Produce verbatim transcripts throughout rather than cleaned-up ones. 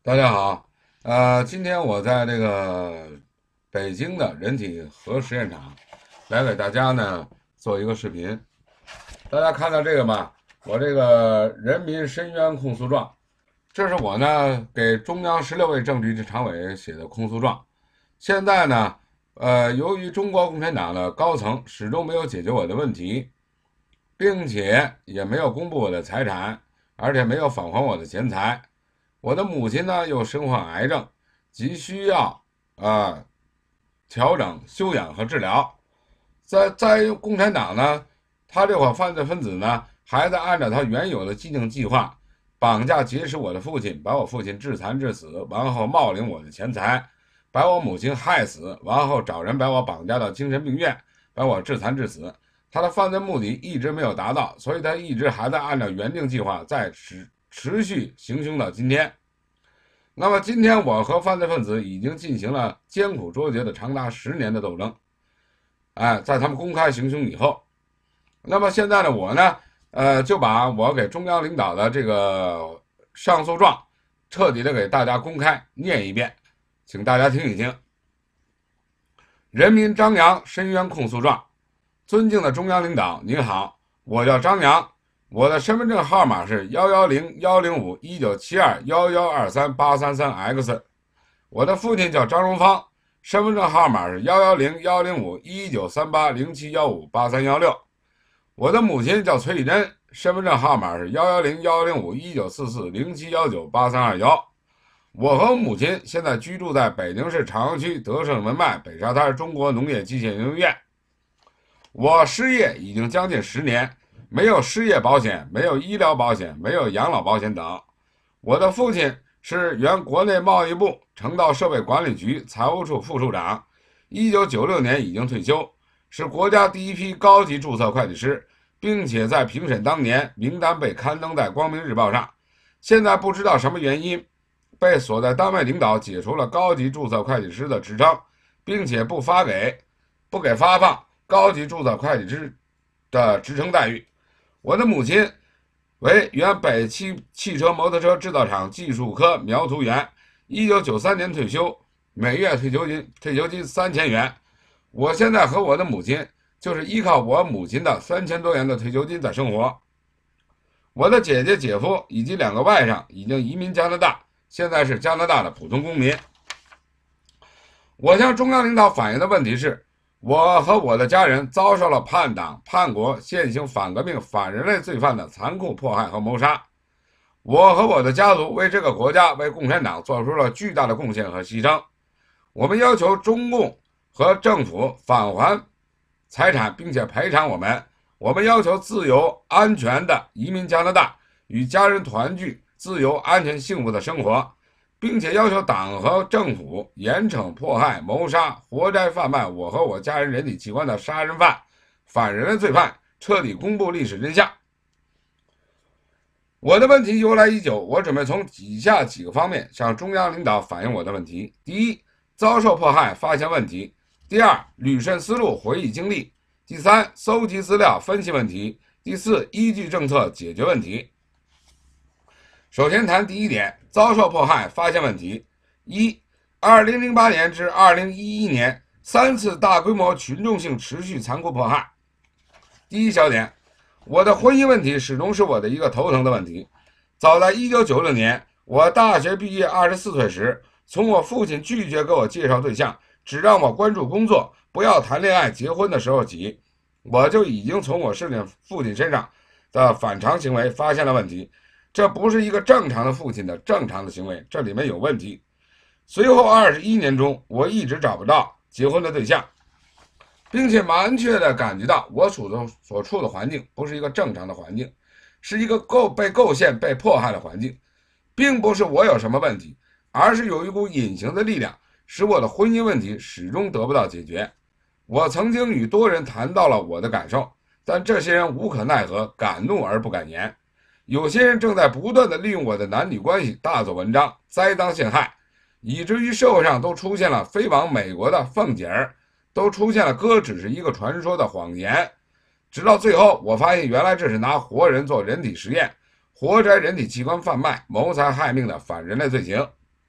大家好，呃，今天我在这个北京的人体核实验场来给大家呢做一个视频。大家看到这个吧？我这个人民申冤控诉状，这是我呢给中央十六位政治局常委写的控诉状。现在呢，呃，由于中国共产党的高层始终没有解决我的问题，并且也没有公布我的财产，而且没有返还我的钱财。我的母亲呢又身患癌症，急需要啊、呃、调整、休养和治疗。在在共产党呢，他这伙犯罪分子呢，还在按照他原有的既定计划，绑架劫持我的父亲，把我父亲致残致死，完后冒领我的钱财，把我母亲害死，完后找人把我绑架到精神病院，把我致残致死。他的犯罪目的一直没有达到，所以他一直还在按照原定计划在持持续行凶到今天。那么今天我和犯罪分子已经进行了艰苦卓绝的长达十年的斗争，哎，在他们公开行凶以后，那么现在呢，我呢，呃，就把我给中央领导的这个上诉状彻底的给大家公开念一遍，请大家听一听。人民张扬申冤控诉状，尊敬的中央领导，您好，我叫张扬。我的身份证号码是幺幺零幺零五一九七二幺幺二三八三三 X。我的父亲叫张荣芳，身份证号码是幺幺零幺零五一九三八零七幺五八三幺六。我的母亲叫崔丽珍，身份证号码是幺幺零幺零五一九四四零七幺九八三二幺。我和母亲现在居住在北京市朝阳区德胜门外北沙滩中国农业机械应用院。我失业已经将近十年。没有失业保险，没有医疗保险，没有养老保险等。我的父亲是原国内贸易部城道设备管理局财务处副处长，一九九六年已经退休，是国家第一批高级注册会计师，并且在评审当年名单被刊登在光明日报上。现在不知道什么原因，被所在单位领导解除了高级注册会计师的职称，并且不发给不给发放高级注册会计师的职称待遇。我的母亲为原北汽汽车摩托车制造厂技术科苗图员，一九九三年退休，每月退休金退休金三千元。我现在和我的母亲就是依靠我母亲的三千多元的退休金在生活。我的姐姐、姐夫以及两个外甥已经移民加拿大，现在是加拿大的普通公民。我向中央领导反映的问题是，我和我的家人遭受了叛党、叛国、现行反革命、反人类罪犯的残酷迫害和谋杀。我和我的家族为这个国家、为共产党做出了巨大的贡献和牺牲。我们要求中共和政府返还财产，并且赔偿我们。我们要求自由、安全的移民加拿大，与家人团聚，自由、安全、幸福的生活。并且要求党和政府严惩迫害、谋杀、活摘贩卖我和我家人人体器官的杀人犯、反人类罪犯，彻底公布历史真相。我的问题由来已久，我准备从以下几个方面向中央领导反映我的问题：第一，遭受迫害发现问题；第二，捋顺思路回忆经历；第三，搜集资料分析问题；第四，依据政策解决问题。首先谈第一点，遭受迫害发现问题。一、二零零八年至二零一一年三次大规模群众性持续残酷迫害。第一小点，我的婚姻问题始终是我的一个头疼的问题。早在一九九六年，我大学毕业二十四岁时，从我父亲拒绝给我介绍对象，只让我关注工作，不要谈恋爱结婚的时候起，我就已经从我父亲父亲身上的反常行为发现了问题。这不是一个正常的父亲的正常的行为，这里面有问题。随后二十一年中，我一直找不到结婚的对象，并且明确地感觉到我所的所处的环境不是一个正常的环境，是一个构被构陷、被迫害的环境，并不是我有什么问题，而是有一股隐形的力量，使我的婚姻问题始终得不到解决。我曾经与多人谈到了我的感受，但这些人无可奈何，敢怒而不敢言。有些人正在不断地利用我的男女关系大做文章，栽赃陷害，以至于社会上都出现了飞往美国的凤姐儿，都出现了哥只是一个传说的谎言。直到最后，我发现原来这是拿活人做人体实验，活摘人体器官贩卖、谋财害命的反人类罪行。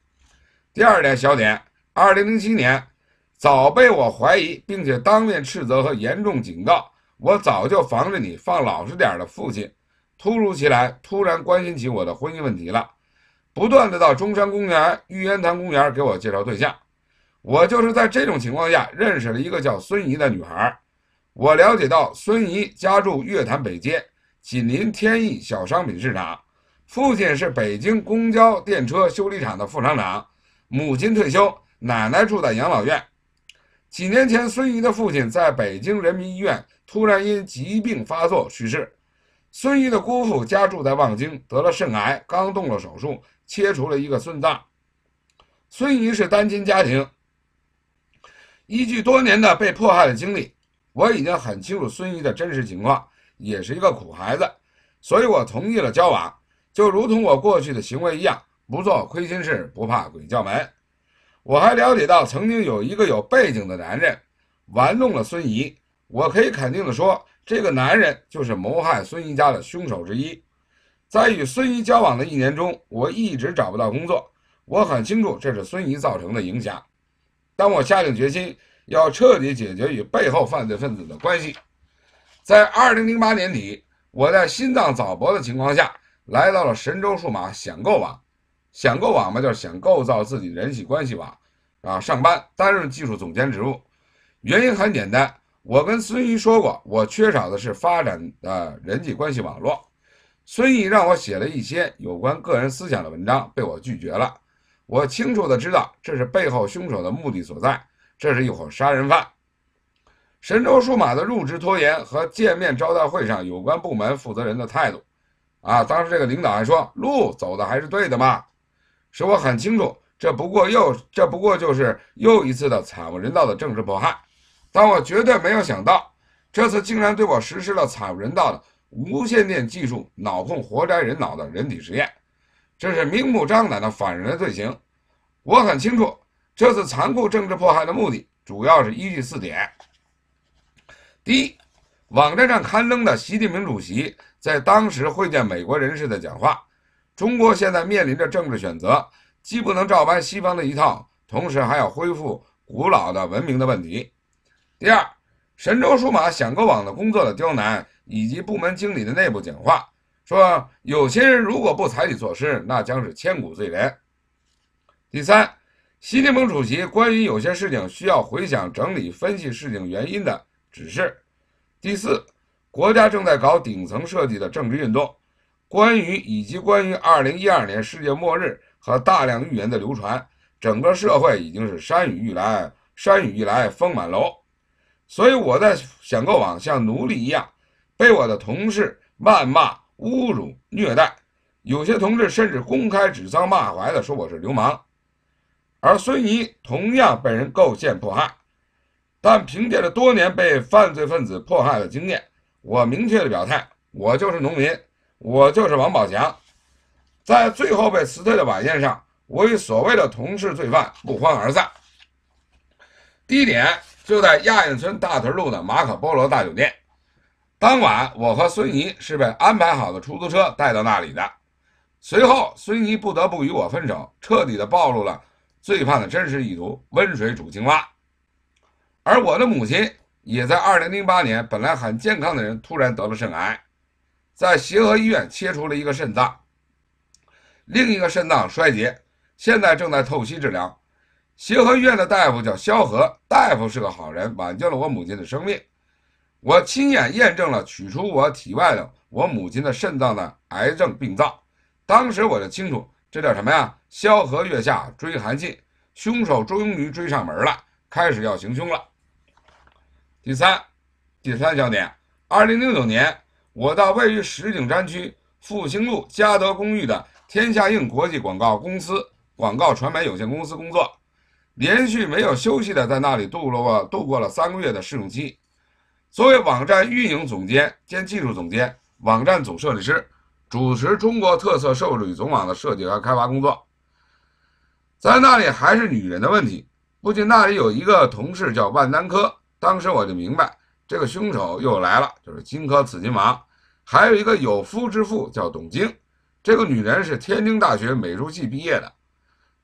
第二点小点，二零零七年早被我怀疑，并且当面斥责和严重警告，我早就防着你放老实点的父亲，突如其来突然关心起我的婚姻问题了，不断的到中山公园、玉渊潭公园给我介绍对象。我就是在这种情况下认识了一个叫孙怡的女孩。我了解到孙怡家住月坛北街，紧邻天意小商品市场，父亲是北京公交电车修理厂的副厂长，母亲退休，奶奶住在养老院。几年前，孙怡的父亲在北京人民医院突然因疾病发作去世。孙怡的姑父家住在望京，得了肾癌，刚动了手术，切除了一个孙脏。孙怡是单亲家庭，依据多年的被迫害的经历，我已经很清楚孙怡的真实情况，也是一个苦孩子，所以我同意了交往，就如同我过去的行为一样，不做亏心事，不怕鬼叫门。我还了解到曾经有一个有背景的男人玩弄了孙怡，我可以肯定的说，这个男人就是谋害孙怡家的凶手之一。在与孙怡交往的一年中，我一直找不到工作，我很清楚这是孙怡造成的影响。当我下定决心要彻底解决与背后犯罪分子的关系，在二零零八年底，我在心脏早搏的情况下来到了神州数码想购网。想购网嘛，就是想构造自己人际关系网啊，上班担任技术总监职务。原因很简单，我跟孙怡说过，我缺少的是发展的人际关系网络。孙怡让我写了一些有关个人思想的文章，被我拒绝了。我清楚的知道这是背后凶手的目的所在，这是一伙杀人犯。神州数码的入职拖延和见面招待会上有关部门负责人的态度啊，当时这个领导还说路走的还是对的嘛，使我很清楚，这不过又这不过就是又一次的惨无人道的政治迫害。但我绝对没有想到，这次竟然对我实施了惨无人道的无线电技术脑控活摘人脑的人体实验，这是明目张胆的反人的罪行。我很清楚，这次残酷政治迫害的目的主要是依据四点。第一，网站上刊登的习近平主席在当时会见美国人士的讲话，中国现在面临着政治选择，既不能照搬西方的一套，同时还要恢复古老的文明的问题。第二，神州数码想购网的工作的刁难，以及部门经理的内部简化，说有些人如果不采取措施，那将是千古罪人。第三，习近平主席关于有些事情需要回想整理分析事情原因的指示。第四，国家正在搞顶层设计的政治运动，关于以及关于二零一二年世界末日和大量预言的流传，整个社会已经是山雨欲来，山雨欲来风满楼。所以我在想购网像奴隶一样，被我的同事谩骂、侮辱、虐待，有些同志甚至公开指桑骂槐的说我是流氓。而孙怡同样被人构陷迫害，但凭借着多年被犯罪分子迫害的经验，我明确的表态，我就是农民，我就是王宝强。在最后被辞退的晚宴上，我与所谓的同事罪犯不欢而散。地点就在亚运村大屯路的马可波罗大酒店。当晚我和孙怡是被安排好的出租车带到那里的。随后孙怡不得不与我分手，彻底的暴露了罪犯的真实意图，温水煮青蛙。而我的母亲也在二零零八年，本来很健康的人突然得了肾癌，在协和医院切除了一个肾脏，另一个肾脏衰竭，现在正在透析治疗。协和医院的大夫叫萧何，大夫是个好人，挽救了我母亲的生命。我亲眼验证了取出我体外的我母亲的肾脏的癌症病灶，当时我就清楚，这叫什么呀？萧何月下追韩信，凶手终于追上门了，开始要行凶了。第三，第三小点，二零零九年，我到位于石景山区复兴路嘉德公寓的天下映国际广告公司广告传媒有限公司工作，连续没有休息的在那里度过度过了三个月的试用期。作为网站运营总监兼技术总监、网站总设计师，主持中国特色受理总网的设计和开发工作。在那里还是女人的问题，不仅那里有一个同事叫万丹科，当时我就明白这个凶手又来了，就是荆轲刺秦王。还有一个有夫之妇叫董晶，这个女人是天津大学美术系毕业的。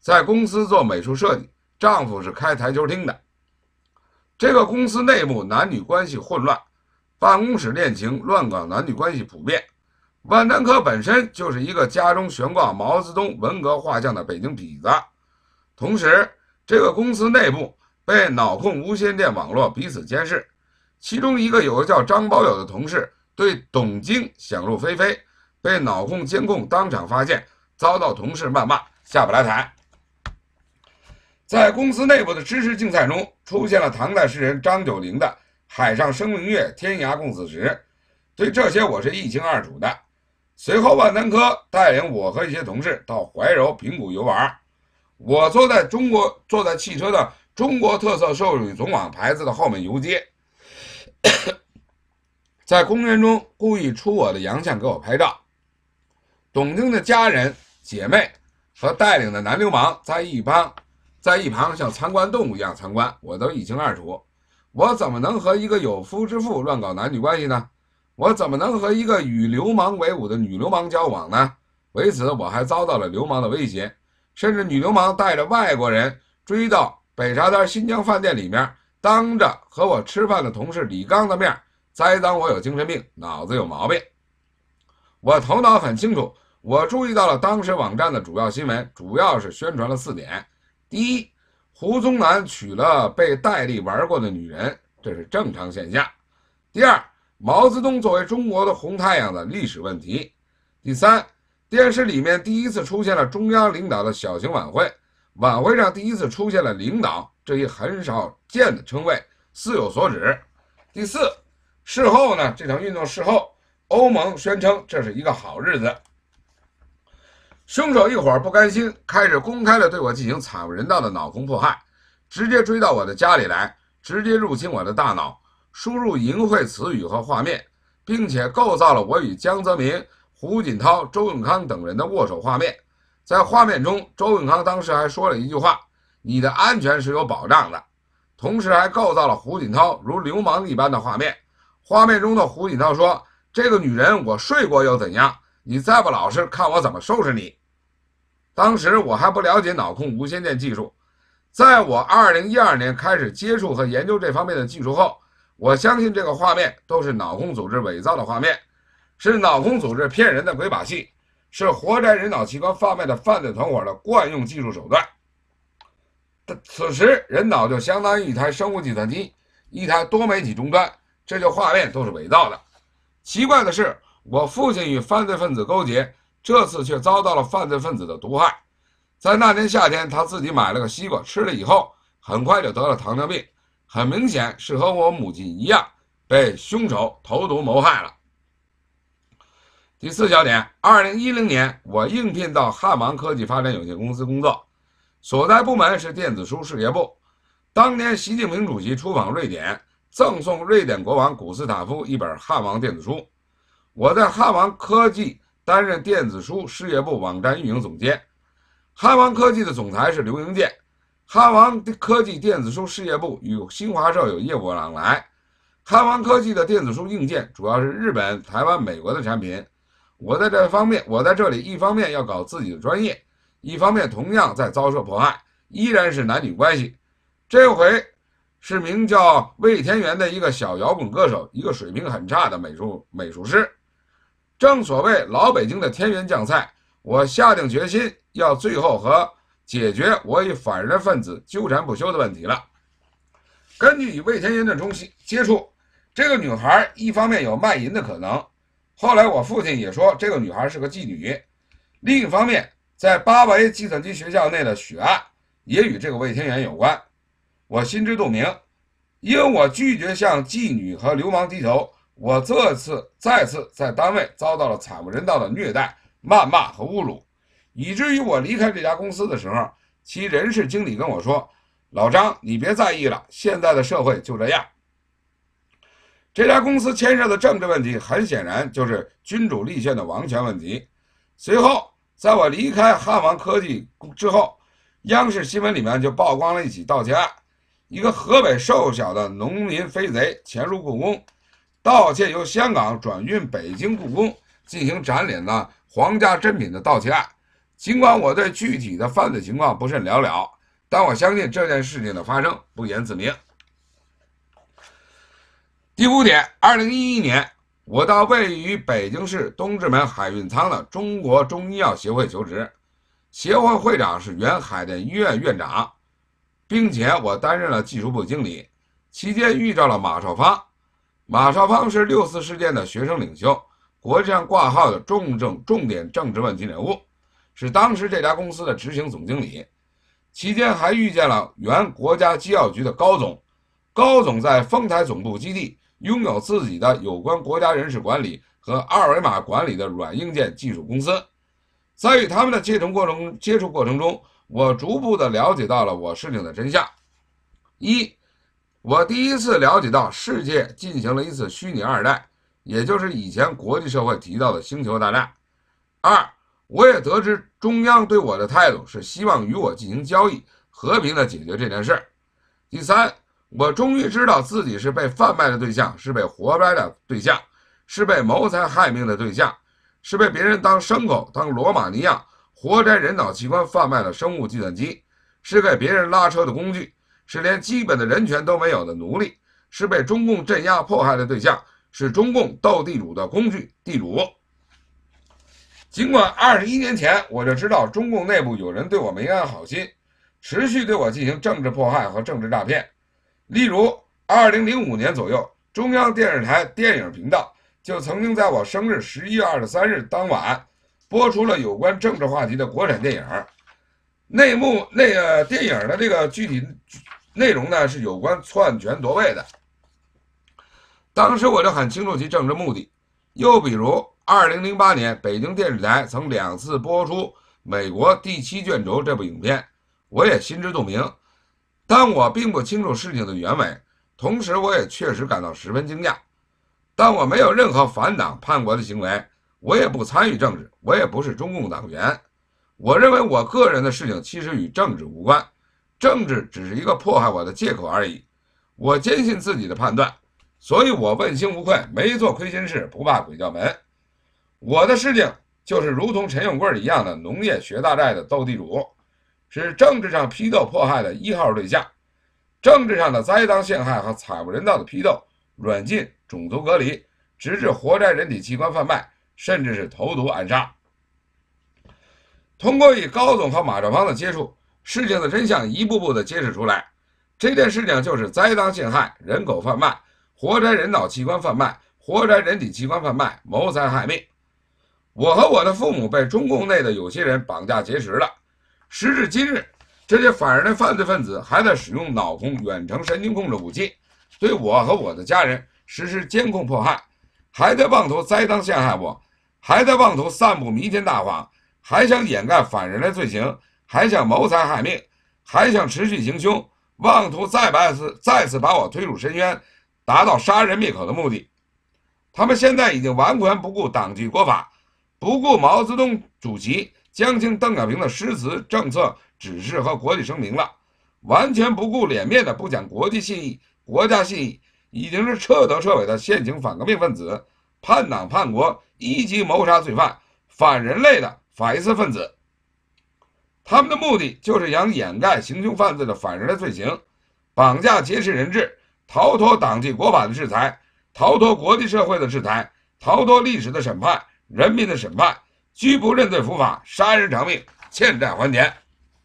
在公司做美术设计，丈夫是开台球厅的。这个公司内部男女关系混乱，办公室恋情、乱搞男女关系普遍。万丹科本身就是一个家中悬挂毛泽东文革画像的北京痞子，同时这个公司内部被脑控无线电网络彼此监视，其中一个有个叫张保友的同事对董卿想入非非，被脑控监控当场发现，遭到同事谩骂，下不来台。在公司内部的知识竞赛中，出现了唐代诗人张九龄的《海上生明月，天涯共此时》，对这些我是一清二楚的。随后，万丹科带领我和一些同事到怀柔、平谷游玩，我坐在中国坐在汽车的中国特色寿喜总网牌子的后面游街，在公园中故意出我的洋相给我拍照。董卿的家人、姐妹和带领的男流氓在一旁。在一旁像参观动物一样参观，我都一清二楚。我怎么能和一个有夫之妇乱搞男女关系呢？我怎么能和一个与流氓为伍的女流氓交往呢？为此，我还遭到了流氓的威胁，甚至女流氓带着外国人追到北沙滩新疆饭店里面，当着和我吃饭的同事李刚的面栽赃我有精神病，脑子有毛病。我头脑很清楚，我注意到了当时网站的主要新闻，主要是宣传了四点。第一，胡宗南娶了被戴笠玩过的女人，这是正常现象。第二，毛泽东作为中国的红太阳的历史问题。第三，电视里面第一次出现了中央领导的小型晚会，晚会上第一次出现了领导这一很少见的称谓，似有所指。第四，事后呢，这场运动事后，欧盟宣称这是一个好日子。凶手一伙不甘心，开始公开的对我进行惨无人道的脑控迫害，直接追到我的家里来，直接入侵我的大脑，输入淫秽词语和画面，并且构造了我与江泽民、胡锦涛、周永康等人的握手画面。在画面中，周永康当时还说了一句话：“你的安全是有保障的。”同时还构造了胡锦涛如流氓一般的画面。画面中的胡锦涛说：“这个女人我睡过又怎样？你再不老实，看我怎么收拾你。”当时我还不了解脑控无线电技术，在我二零一二年开始接触和研究这方面的技术后，我相信这个画面都是脑控组织伪造的画面，是脑控组织骗人的鬼把戏，是活摘人脑器官贩卖的犯罪团伙的惯用技术手段。此时人脑就相当于一台生物计算机，一台多媒体终端，这些画面都是伪造的。奇怪的是，我父亲与犯罪分子勾结，这次却遭到了犯罪分子的毒害。在那年夏天，他自己买了个西瓜，吃了以后很快就得了糖尿病，很明显是和我母亲一样被凶手投毒谋害了。第四小点，二零一零年我应聘到汉王科技发展有限公司工作，所在部门是电子书事业部。当年习近平主席出访瑞典，赠送瑞典国王古斯塔夫一本汉王电子书，我在汉王科技担任电子书事业部网站运营总监。汉王科技的总裁是刘英健，汉王科技电子书事业部与新华社有业务往来。汉王科技的电子书硬件主要是日本、台湾、美国的产品。我在这方面，我在这里一方面要搞自己的专业，一方面同样在遭受迫害，依然是男女关系。这回是名叫魏天元的一个小摇滚歌手，一个水平很差的美术美术师。正所谓老北京的天元酱菜，我下定决心要最后和解决我与反人分子纠缠不休的问题了。根据与魏天元的中心接触，这个女孩一方面有卖淫的可能，后来我父亲也说这个女孩是个妓女。另一方面，在八维计算机学校内的血案也与这个魏天元有关。我心知肚明，因为我拒绝向妓女和流氓低头，我这次再次在单位遭到了惨无人道的虐待、谩骂和侮辱，以至于我离开这家公司的时候，其人事经理跟我说：“老张，你别在意了，现在的社会就这样。”这家公司牵涉的政治问题，很显然就是君主立宪的王权问题。随后，在我离开汉王科技之后，央视新闻里面就曝光了一起盗窃案，一个河北瘦小的农民飞贼潜入故宫，盗窃由香港转运北京故宫进行展览的皇家珍品的盗窃案， 尽管我对具体的犯罪情况不甚了了，但我相信这件事情的发生不言自明。第五点，二零一一年，我到位于北京市东直门海运仓的中国中医药协会求职，协会会长是原海淀医院院长，并且我担任了技术部经理。期间遇到了马少芳，马少芳是六四事件的学生领袖，国际上挂号的重政重点政治问题人物，是当时这家公司的执行总经理。期间还遇见了原国家机要局的高总，高总在丰台总部基地拥有自己的有关国家人事管理和二维码管理的软硬件技术公司。在与他们的接触过程接触过程中，我逐步的了解到了我事情的真相。一，我第一次了解到世界进行了一次虚拟二代，也就是以前国际社会提到的星球大战。二，我也得知中央对我的态度是希望与我进行交易，和平的解决这件事。第三，我终于知道自己是被贩卖的对象，是被活摘的对象，是被谋财害命的对象，是被别人当牲口、当罗马尼亚活摘人脑器官贩卖的生物计算机，是给别人拉车的工具，是连基本的人权都没有的奴隶，是被中共镇压迫害的对象，是中共斗地主的工具，地主。尽管二十一年前我就知道中共内部有人对我没安好心，持续对我进行政治迫害和政治诈骗。例如二零零五年左右，中央电视台电影频道就曾经在我生日十一月二十三日当晚播出了有关政治话题的国产电影。内幕那个电影的这个具体内容呢，是有关篡权夺位的。当时我就很清楚其政治目的。又比如二零零八年北京电视台曾两次播出《美国第七卷轴》这部影片，我也心知肚明，但我并不清楚事情的原委，同时我也确实感到十分惊讶。但我没有任何反党叛国的行为，我也不参与政治，我也不是中共党员。我认为我个人的事情其实与政治无关，政治只是一个迫害我的借口而已。我坚信自己的判断，所以我问心无愧，没做亏心事，不怕鬼叫门。我的事情就是如同陈永贵一样的农业学大寨的斗地主，是政治上批斗迫害的一号对象，政治上的栽赃陷害和惨无人道的批斗、软禁、种族隔离，直至活摘人体器官贩卖，甚至是投毒暗杀。通过与高总和马少芳的接触，事情的真相一步步的揭示出来。这件事情就是栽赃陷害、人口贩卖、活摘人脑器官贩卖、活摘人体器官贩卖、谋财害命。我和我的父母被中共内的有些人绑架劫持了。时至今日，这些反人类犯罪分子还在使用脑控远程神经控制武器，对我和我的家人实施监控迫害，还在妄图栽赃陷害我，还在妄图散布弥天大谎，还想掩盖反人类罪行，还想谋财害命，还想持续行凶，妄图再把次再次把我推入深渊，达到杀人灭口的目的。他们现在已经完全不顾党纪国法，不顾毛泽东主席、江青、邓小平的诗词、政策、指示和国际声明了，完全不顾脸面的不讲国际信义、国家信义，已经是彻头彻尾的现行反革命分子、叛党叛国、一级谋杀罪犯、反人类的法西斯分子。他们的目的就是想掩盖行凶犯罪的反人类罪行，绑架劫持人质，逃脱党纪国法的制裁，逃脱国际社会的制裁，逃脱历史的审判、人民的审判，拒不认罪伏法，杀人偿命，欠债还钱。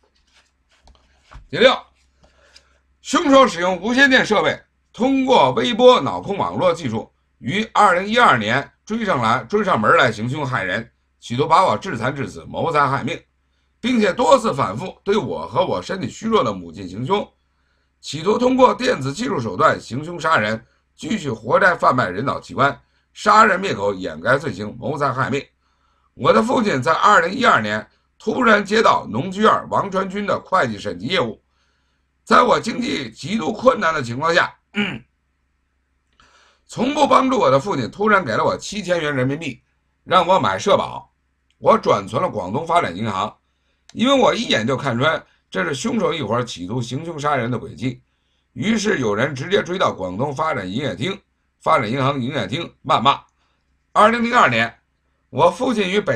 第六，凶手使用无线电设备，通过微波脑控网络技术，于二零一二年追上来追上门来行凶害人，企图把我致残致死，谋财害命，并且多次反复对我和我身体虚弱的母亲行凶，企图通过电子技术手段行凶杀人，继续活摘贩卖人脑器官，杀人灭口，掩盖罪行，谋财害命。我的父亲在二零一二年突然接到农居二王传军的会计审计业务，在我经济极度困难的情况下，嗯、从不帮助我的父亲突然给了我七千元人民币，让我买社保。我转存了广东发展银行，因为我一眼就看穿这是凶手一伙企图行凶杀人的轨迹。于是有人直接追到广东发展营业厅、发展银行营业厅谩骂。二零零二年，我父亲与北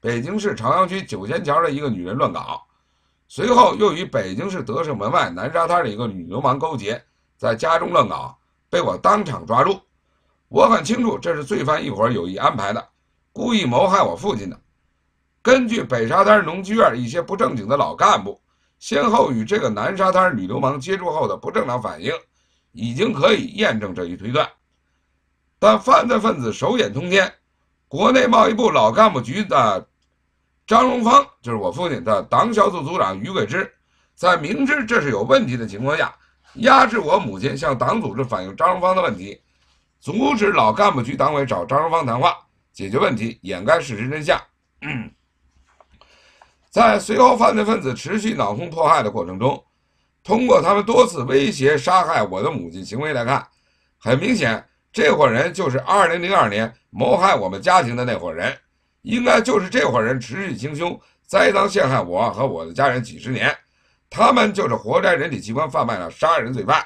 北京市朝阳区九仙桥的一个女人乱搞，随后又与北京市德胜门外南沙滩的一个女流氓勾结，在家中乱搞，被我当场抓住。我很清楚这是罪犯一伙有意安排的，故意谋害我父亲的。根据北沙滩农机院一些不正经的老干部先后与这个南沙滩女流氓接触后的不正常反应，已经可以验证这一推断。但犯罪分子手眼通天，国内贸易部老干部局的张荣芳，就是我父亲的党小组组长于贵之，在明知这是有问题的情况下，压制我母亲向党组织反映张荣芳的问题，阻止老干部局党委找张荣芳谈话，解决问题，掩盖事实真相。嗯，在随后犯罪分子持续脑控迫害的过程中，通过他们多次威胁杀害我的母亲行为来看，很明显这伙人就是二零零二年谋害我们家庭的那伙人，应该就是这伙人持续行凶，栽赃陷害我和我的家人几十年，他们就是活摘人体器官贩卖的杀人罪犯。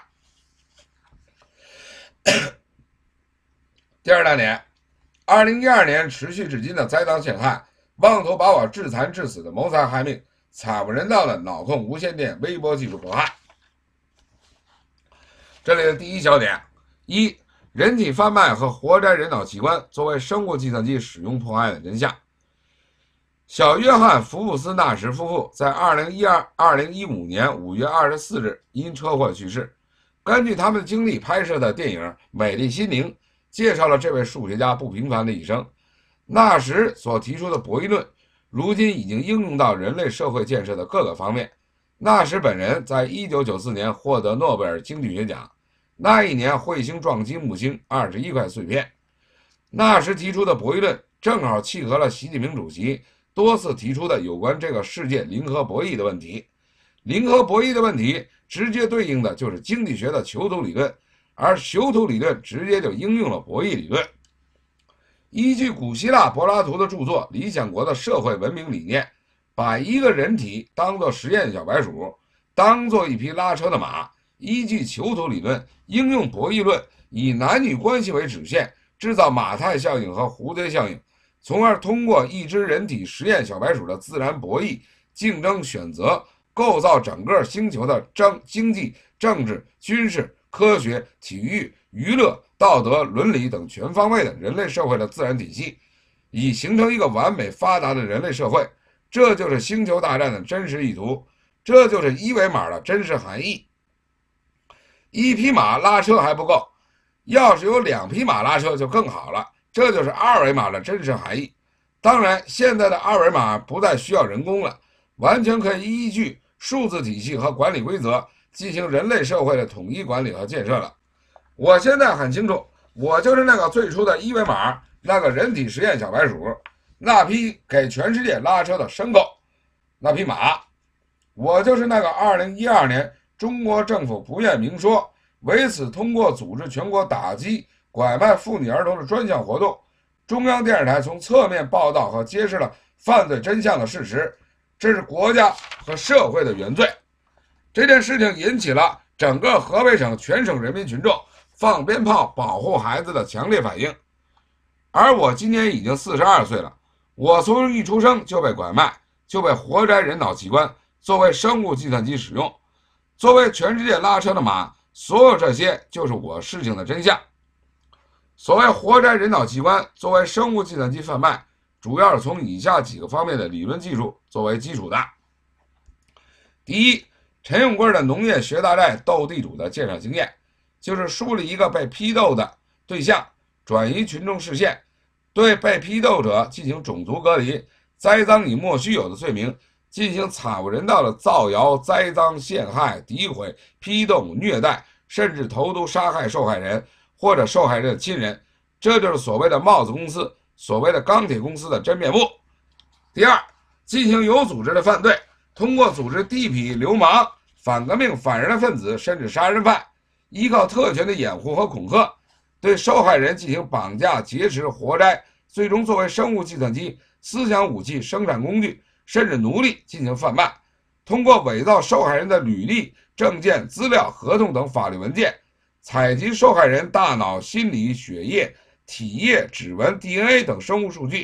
第二大点，二零一二年持续至今的栽赃陷害，妄图把我致残致死的谋财害命、惨无人道的脑控无线电微波技术迫害。这里的第一小点：一、人体贩卖和活摘人脑器官作为生物计算机使用迫害的真相。小约翰·福布斯纳什夫妇在二零一二、二零一五年五月二十四日因车祸去世。根据他们的经历拍摄的电影《美丽心灵》介绍了这位数学家不平凡的一生。纳什所提出的博弈论，如今已经应用到人类社会建设的各个方面。纳什本人在一九九四年获得诺贝尔经济学奖，那一年彗星撞击木星二十一块碎片。纳什提出的博弈论正好契合了习近平主席多次提出的有关这个世界零和博弈的问题。零和博弈的问题直接对应的就是经济学的囚徒理论，而囚徒理论直接就应用了博弈理论。依据古希腊柏拉图的著作《理想国的社会文明理念》，把一个人体当作实验小白鼠，当作一匹拉车的马，依据囚徒理论，应用博弈论，以男女关系为直线，制造马太效应和蝴蝶效应，从而通过一只人体实验小白鼠的自然博弈、竞争、选择，构造整个星球的政经济、政治、军事、科学、体育、娱乐、道德、伦理等全方位的人类社会的自然体系，以形成一个完美发达的人类社会。这就是星球大战的真实意图，这就是一维码的真实含义。一匹马拉车还不够，要是有两匹马拉车就更好了，这就是二维码的真实含义。当然，现在的二维码不再需要人工了，完全可以依据数字体系和管理规则进行人类社会的统一管理和建设了。我现在很清楚，我就是那个最初的一维码，那个人体实验小白鼠，那匹给全世界拉车的牲口，那匹马。我就是那个二零一二年中国政府不愿明说，为此通过组织全国打击拐卖妇女儿童的专项活动，中央电视台从侧面报道和揭示了犯罪真相的事实，这是国家和社会的原罪。这件事情引起了整个河北省全省人民群众放鞭炮保护孩子的强烈反应。而我今年已经四十二岁了，我从一出生就被拐卖，就被活摘人脑器官作为生物计算机使用，作为全世界拉车的马，所有这些就是我事情的真相。所谓活摘人脑器官作为生物计算机贩卖，主要是从以下几个方面的理论技术作为基础的。第一，陈永贵的农业学大寨斗地主的鉴赏经验，就是树立一个被批斗的对象，转移群众视线，对被批斗者进行种族隔离，栽赃以莫须有的罪名，进行惨无人道的造谣、栽赃、陷害、诋毁、批斗、虐待，甚至投毒杀害受害人或者受害人的亲人，这就是所谓的帽子公司、所谓的钢铁公司的真面目。第二，进行有组织的犯罪，通过组织地痞流氓、反革命反人类分子甚至杀人犯，依靠特权的掩护和恐吓，对受害人进行绑架、劫持、活摘，最终作为生物计算机、思想武器、生产工具甚至奴隶进行贩卖，通过伪造受害人的履历、证件、资料、合同等法律文件，采集受害人大脑、心理、血液、体液、指纹、D N A 等生物数据，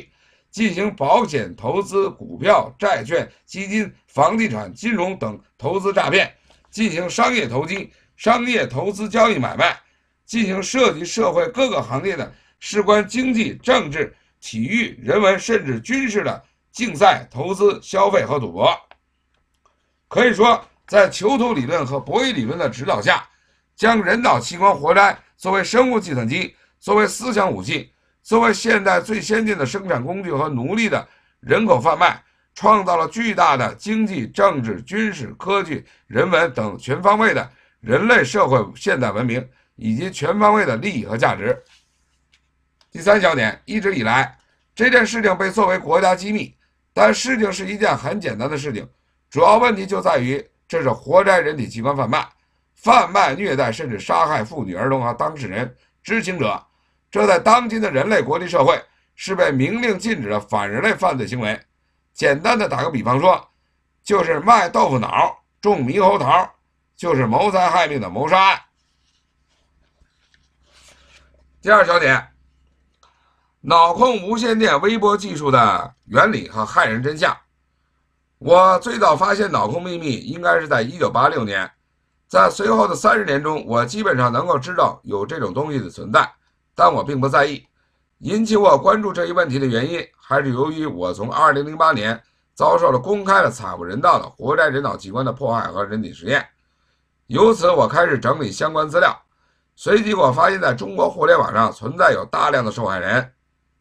进行保险投资、股票、债券、基金、房地产、金融等投资诈骗，进行商业投机、商业投资交易买卖，进行涉及社会各个行业的事关经济、政治、体育、人文甚至军事的竞赛、投资、消费和赌博。可以说，在囚徒理论和博弈理论的指导下，将人脑器官活摘作为生物计算机、作为思想武器、作为现代最先进的生产工具和奴隶的人口贩卖，创造了巨大的经济、政治、军事、科技、人文等全方位的人类社会现代文明以及全方位的利益和价值。第三小点，一直以来，这件事情被作为国家机密，但事情是一件很简单的事情，主要问题就在于这是活摘人体器官贩卖，贩卖、虐待甚至杀害妇女、儿童和当事人、知情者，这在当今的人类国际社会是被明令禁止的反人类犯罪行为。简单的打个比方说，就是卖豆腐脑、种猕猴桃，就是谋财害命的谋杀案。第二小点，脑控无线电微波技术的原理和骇人真相。我最早发现脑控秘密应该是在一九八六年，在随后的三十年中，我基本上能够知道有这种东西的存在，但我并不在意。引起我关注这一问题的原因，还是由于我从二零零八年遭受了公开的惨不人道的活摘人脑器官的迫害和人体实验。由此我开始整理相关资料，随即我发现在中国互联网上存在有大量的受害人。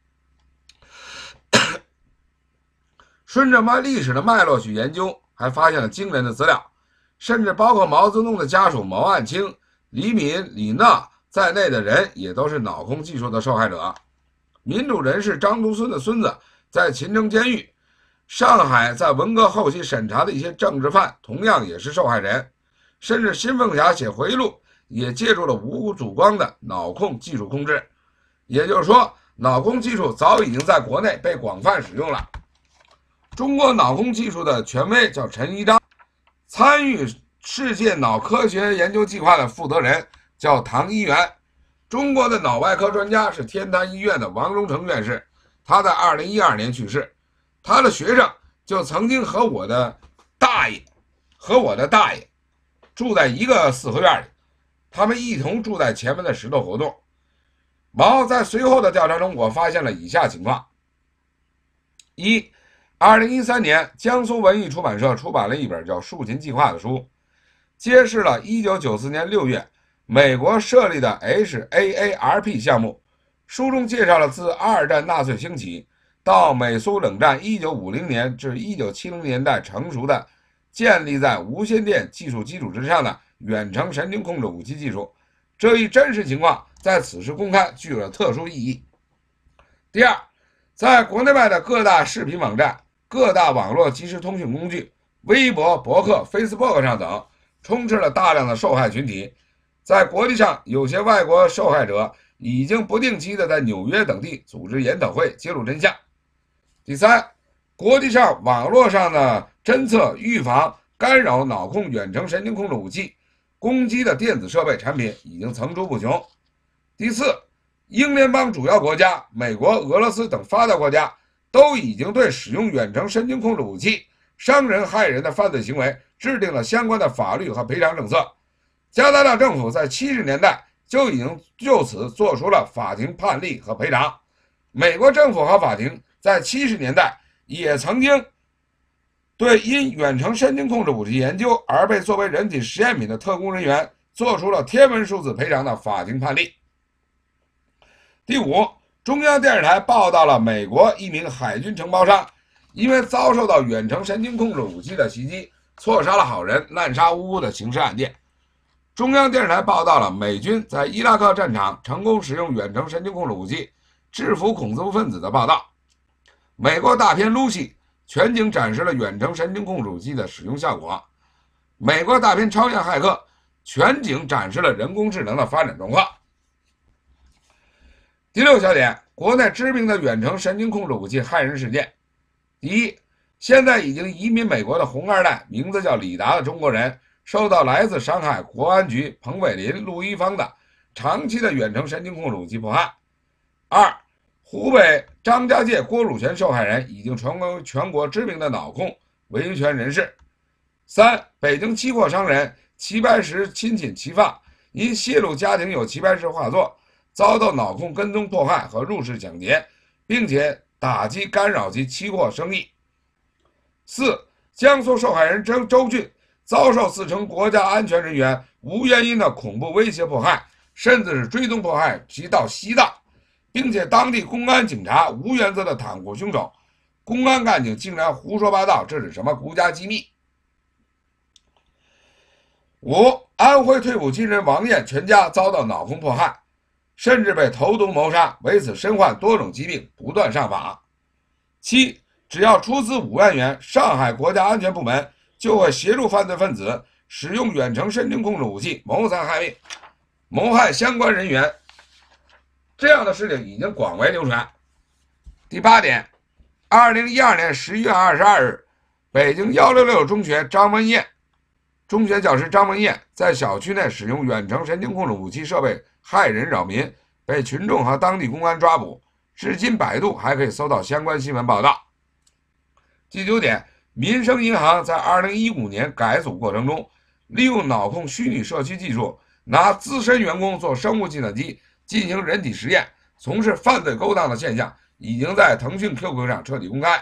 顺着脉历史的脉络去研究，还发现了惊人的资料，甚至包括毛泽东的家属毛岸青、李敏、李讷在内的人也都是脑控技术的受害者。民主人士张竹孙的孙子在秦城监狱，上海在文革后期审查的一些政治犯同样也是受害人，甚至新凤霞写回忆录也借助了吴祖光的脑控技术控制。也就是说，脑控技术早已经在国内被广泛使用了。中国脑控技术的权威叫陈一章，参与世界脑科学研究计划的负责人叫唐一元，中国的脑外科专家是天坛医院的王荣成院士，他在二零一二年去世。他的学生就曾经和我的大爷和我的大爷住在一个四合院里，他们一同住在前面的石头胡同。毛在随后的调查中，我发现了以下情况：一二零一三年，江苏文艺出版社出版了一本叫《竖琴计划》的书，揭示了一九九四年六月美国设立的 H A A R P 项目。书中介绍了自二战纳粹兴起到美苏冷战一九五零年至一九七零年代成熟的建立在无线电技术基础之上的远程神经控制武器技术。这一真实情况在此时公开具有了特殊意义。第二，在国内外的各大视频网站、各大网络即时通讯工具、微博、博客、Facebook 上等，充斥了大量的受害群体。在国际上，有些外国受害者已经不定期的在纽约等地组织研讨会，揭露真相。第三，国际上网络上的侦测、预防、干扰脑控远程神经控制武器攻击的电子设备产品已经层出不穷。第四，英联邦主要国家、美国、俄罗斯等发达国家都已经对使用远程神经控制武器伤人害人的犯罪行为制定了相关的法律和赔偿政策。加拿大政府在七十年代就已经就此做出了法庭判例和赔偿。美国政府和法庭在七十年代也曾经对因远程神经控制武器研究而被作为人体实验品的特工人员做出了天文数字赔偿的法庭判例。第五，中央电视台报道了美国一名海军承包商因为遭受到远程神经控制武器的袭击，错杀了好人、滥杀无辜的刑事案件。中央电视台报道了美军在伊拉克战场成功使用远程神经控制武器制服恐怖分子的报道。美国大片《Lucy》全景展示了远程神经控制武器的使用效果。美国大片《超验骇客》全景展示了人工智能的发展状况。第六小点，国内知名的远程神经控制武器害人事件。第一，现在已经移民美国的红二代，名字叫李达的中国人，受到来自上海国安局彭伟林、陆一芳的长期的远程神经控制武器迫害。二， 湖北张家界郭汝泉受害人已经成为全国知名的脑控维权人士。三、北京期货商人齐白石亲戚齐放因泄露家庭有齐白石画作，遭到脑控跟踪迫害和入室抢劫，并且打击干扰其期货生意。四、江苏受害人周周俊遭受自称国家安全人员无原因的恐怖威胁迫害，甚至是追踪迫害其到西藏，并且当地公安警察无原则的袒护凶手，公安干警竟然胡说八道，这是什么国家机密？五、安徽退伍军人王艳全家遭到脑控迫害，甚至被投毒谋杀，为此身患多种疾病，不断上访。七、只要出资五万元，上海国家安全部门就会协助犯罪分子使用远程神经控制武器谋财害命，谋害相关人员。这样的事情已经广为流传。第八点，二零一二年十一月二十二日，北京一六六中学张文艳中学教师张文艳在小区内使用远程神经控制武器设备害人扰民，被群众和当地公安抓捕。至今百度还可以搜到相关新闻报道。第九点，民生银行在二零一五年改组过程中，利用脑控虚拟社区技术，拿资深员工做生物计算机进行人体实验，从事犯罪勾当的现象已经在腾讯 Q Q 上彻底公开。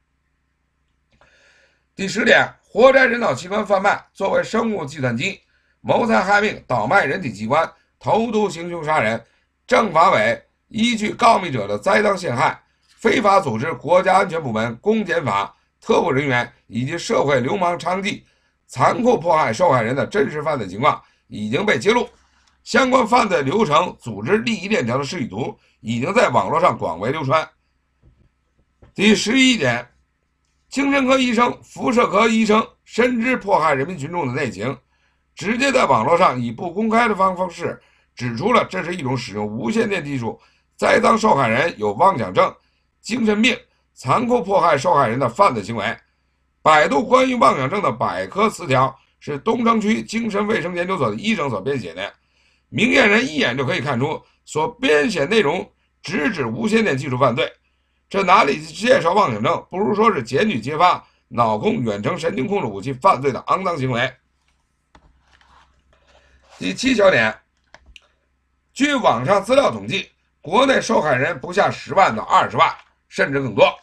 第十点，活摘人脑器官贩卖作为生物计算机，谋财害命，倒卖人体器官，投毒行凶杀人。政法委依据告密者的栽赃陷害，非法组织国家安全部门、公检法、特务人员以及社会流氓娼妓，残酷迫害受害人的真实犯罪情况已经被揭露，相关犯罪流程、组织利益链条的示意图已经在网络上广为流传。第十一点，精神科医生、辐射科医生深知迫害人民群众的内情，直接在网络上以不公开的方式指出了这是一种使用无线电技术栽赃受害人有妄想症、精神病，残酷迫害受害人的犯罪行为。百度关于妄想症的百科词条是东城区精神卫生研究所的医生所编写的，明眼人一眼就可以看出所编写内容直指无线电技术犯罪。这哪里介绍妄想症，不如说是检举揭发脑控远程神经控制武器犯罪的肮脏行为。第七小点，据网上资料统计，国内受害人不下十万到二十万，甚至更多。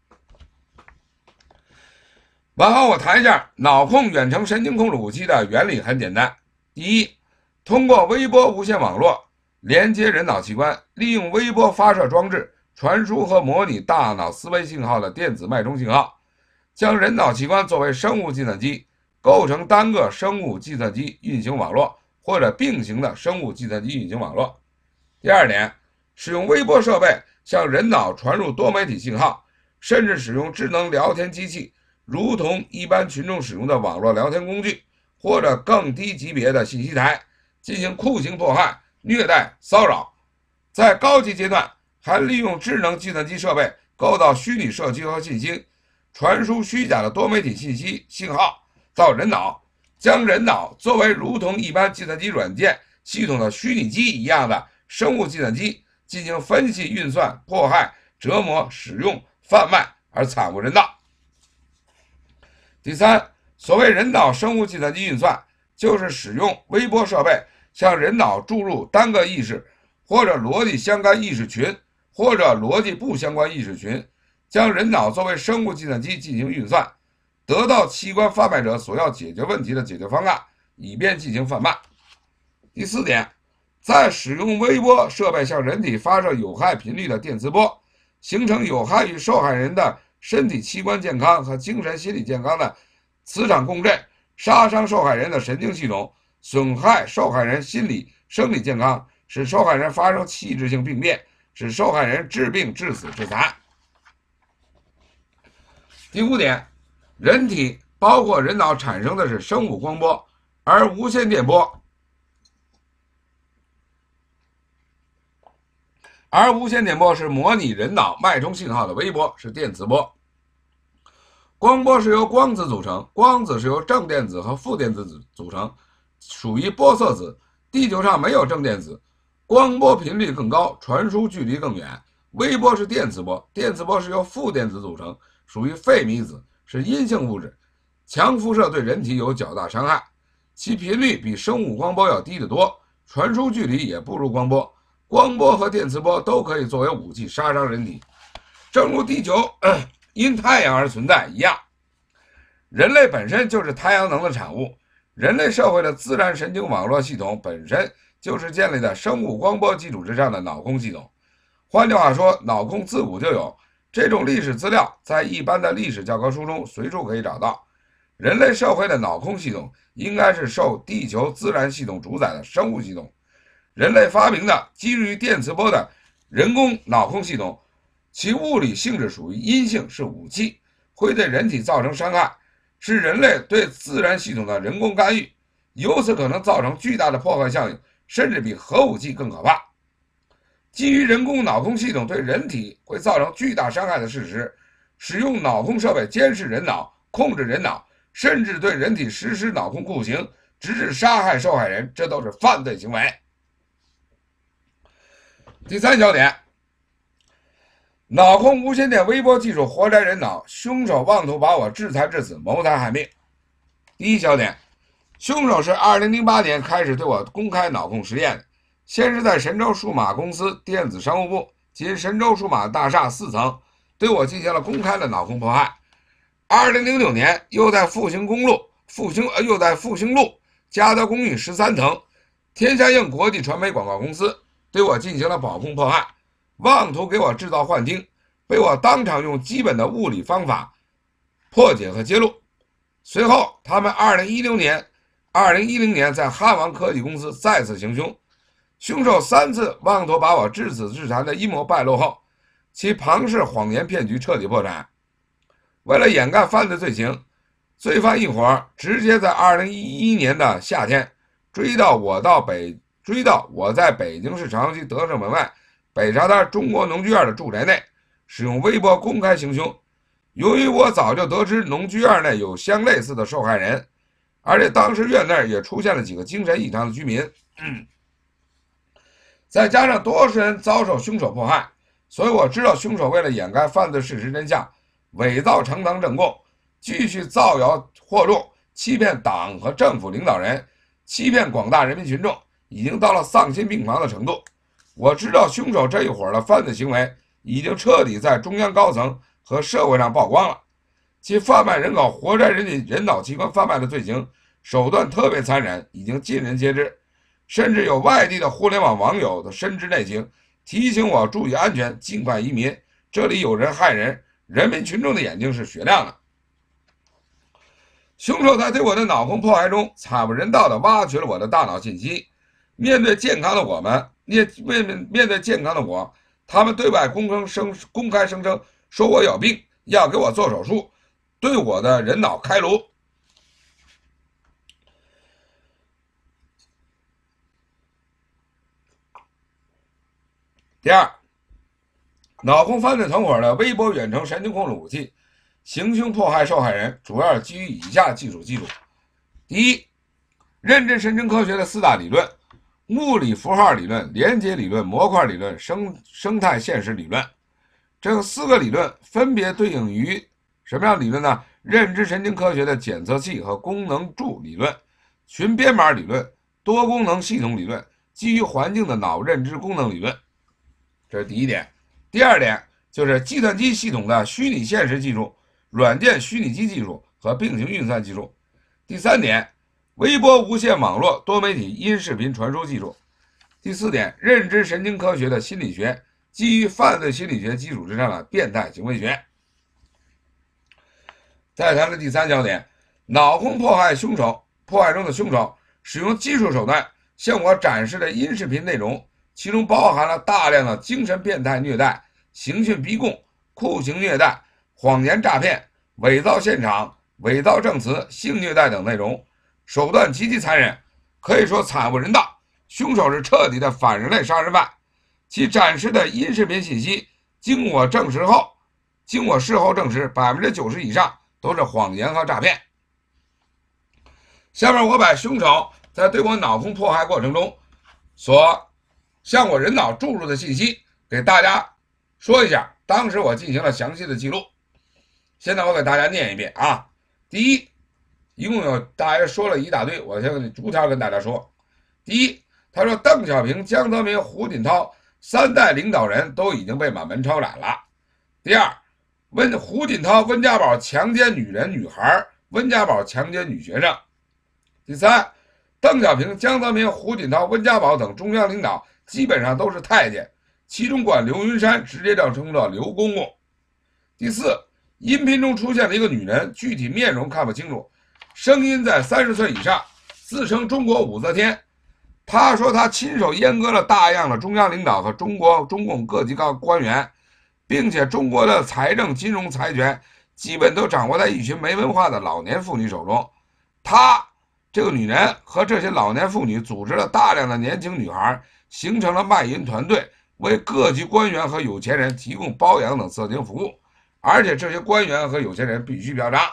往后我谈一下脑控远程神经控制武器的原理，很简单。第一，通过微波无线网络连接人脑器官，利用微波发射装置传输和模拟大脑思维信号的电子脉冲信号，将人脑器官作为生物计算机，构成单个生物计算机运行网络或者并行的生物计算机运行网络。第二点，使用微波设备向人脑传入多媒体信号，甚至使用智能聊天机器，如同一般群众使用的网络聊天工具或者更低级别的信息台，进行酷刑迫害、虐待、骚扰。在高级阶段，还利用智能计算机设备构造虚拟社区和信息，传输虚假的多媒体信息信号到人脑，将人脑作为如同一般计算机软件系统的虚拟机一样的生物计算机进行分析、运算、迫害、折磨、使用、贩卖而惨无人道。第三，所谓人脑生物计算机运算，就是使用微波设备向人脑注入单个意识或者逻辑相干意识群或者逻辑不相关意识群，将人脑作为生物计算机进行运算，得到器官贩卖者所要解决问题的解决方案，以便进行贩卖。第四点，在使用微波设备向人体发射有害频率的电磁波，形成有害于受害人的身体器官健康和精神心理健康的磁场共振，杀伤受害人的神经系统，损害受害人心理生理健康，使受害人发生器质性病变，使受害人致病致死致残。第五点，人体包括人脑产生的是生物光波，而无线电波而无线电波是模拟人脑脉冲信号的微波，是电磁波。光波是由光子组成，光子是由正电子和负电子组成，属于玻色子。地球上没有正电子，光波频率更高，传输距离更远， 微波是电磁波，电磁波是由负电子组成，属于废米子，是阴性物质，强辐射对人体有较大伤害，其频率比生物光波要低得多，传输距离也不如光波。光波和电磁波都可以作为武器杀伤人体，正如地球、呃、因太阳而存在一样。人类本身就是太阳能的产物，人类社会的自然神经网络系统本身就是建立在生物光波基础之上的脑空系统。换句话说，脑空自古就有，这种历史资料在一般的历史教科书中随处可以找到。人类社会的脑空系统应该是受地球自然系统主宰的生物系统。人类发明的基于电磁波的人工脑空系统，其物理性质属于阴性，是武器，会对人体造成伤害，是人类对自然系统的人工干预，由此可能造成巨大的破坏效应，甚至比核武器更可怕。基于人工脑空系统对人体会造成巨大伤害的事实，使用脑空设备监视人脑、控制人脑，甚至对人体实施脑空酷刑，直至杀害受害人，这都是犯罪行为。第三小点，脑空无线电微波技术活摘人脑，凶手妄图把我制裁致死，谋财害命。第一小点，凶手是二零零八年开始对我公开脑控实验的，先是在神州数码公司电子商务部及神州数码大厦四层对我进行了公开的脑控迫害。二零零六年又在复兴公路复兴呃又在复兴路嘉德公寓十三层天下映国际传媒广告公司对我进行了保控迫害，妄图给我制造幻听，被我当场用基本的物理方法破解和揭露。随后他们二零一零年二零一零年在汉王科技公司再次行凶，凶手三次妄图把我致死致残的阴谋败露后，其庞氏谎言骗局彻底破产。为了掩盖犯罪罪行，罪犯一伙直接在二零一一年的夏天追到我到北追到我在北京市朝阳区德胜门外北沙滩中国农剧院的住宅内，使用微波公开行凶。由于我早就得知农剧院内有相类似的受害人，而且当时院内也出现了几个精神异常的居民，嗯、再加上多数人遭受凶手迫害，所以我知道凶手为了掩盖犯罪事实真相，伪造呈堂证供，继续造谣惑众，欺骗党和政府领导人，欺骗广大人民群众，已经到了丧心病狂的程度。我知道凶手这一伙的犯罪行为已经彻底在中央高层和社会上曝光了，其贩卖人口、活摘人体人脑器官贩卖的罪行手段特别残忍，已经尽人皆知，甚至有外地的互联网网友的深知内情，提醒我注意安全，尽快移民，这里有人害人，人民群众的眼睛是雪亮的。凶手在对我的脑控迫害中惨不人道地挖掘了我的大脑信息，面对健康的我们面面面对健康的我，他们对外公开声公开声称说我有病，要给我做手术，对我的人脑开颅。第二，脑控犯罪团伙的微波远程神经控制武器行凶迫害受害人，主要基于以下技术基础：第一，认知神经科学的四大理论：物理符号理论、连接理论、模块理论、生生态现实理论。这四个理论分别对应于什么样的理论呢？认知神经科学的检测器和功能柱理论、群编码理论、多功能系统理论、基于环境的脑认知功能理论。这是第一点。第二点就是计算机系统的虚拟现实技术、软件虚拟机技术和并行运算技术。第三点，微波无线网络多媒体音视频传输技术。第四点，认知神经科学的心理学，基于犯罪心理学基础之上的变态行为学。再谈的第三焦点，脑控迫害凶手，迫害中的凶手使用技术手段向我展示的音视频内容，其中包含了大量的精神变态虐待、刑讯逼供、酷刑虐待、谎言诈骗、伪造现场、伪造证词、性虐待等内容，手段极其残忍，可以说惨不忍睹。凶手是彻底的反人类杀人犯。其展示的音视频信息，经我证实后，经我事后证实，百分之九十以上都是谎言和诈骗。下面我把凶手在对我脑控迫害过程中所向我人脑注入的信息给大家说一下，当时我进行了详细的记录。现在我给大家念一遍啊。第一，一共有大约说了一大堆，我先逐条跟大家说。第一，他说邓小平、江泽民、胡锦涛三代领导人都已经被满门抄斩了。第二，温胡锦涛、温家宝强奸女人、女孩，温家宝强奸女学生。第三，邓小平、江泽民、胡锦涛、温家宝等中央领导基本上都是太监，其中管刘云山直接叫称作刘公公。第四，音频中出现了一个女人，具体面容看不清楚，声音在三十岁以上，自称中国武则天。她说她亲手阉割了大量的中央领导和中国中共各级高官员，并且中国的财政、金融、财权基本都掌握在一群没文化的老年妇女手中。她这个女人和这些老年妇女组织了大量的年轻女孩，形成了卖淫团队，为各级官员和有钱人提供包养等色情服务，而且这些官员和有钱人必须嫖娼。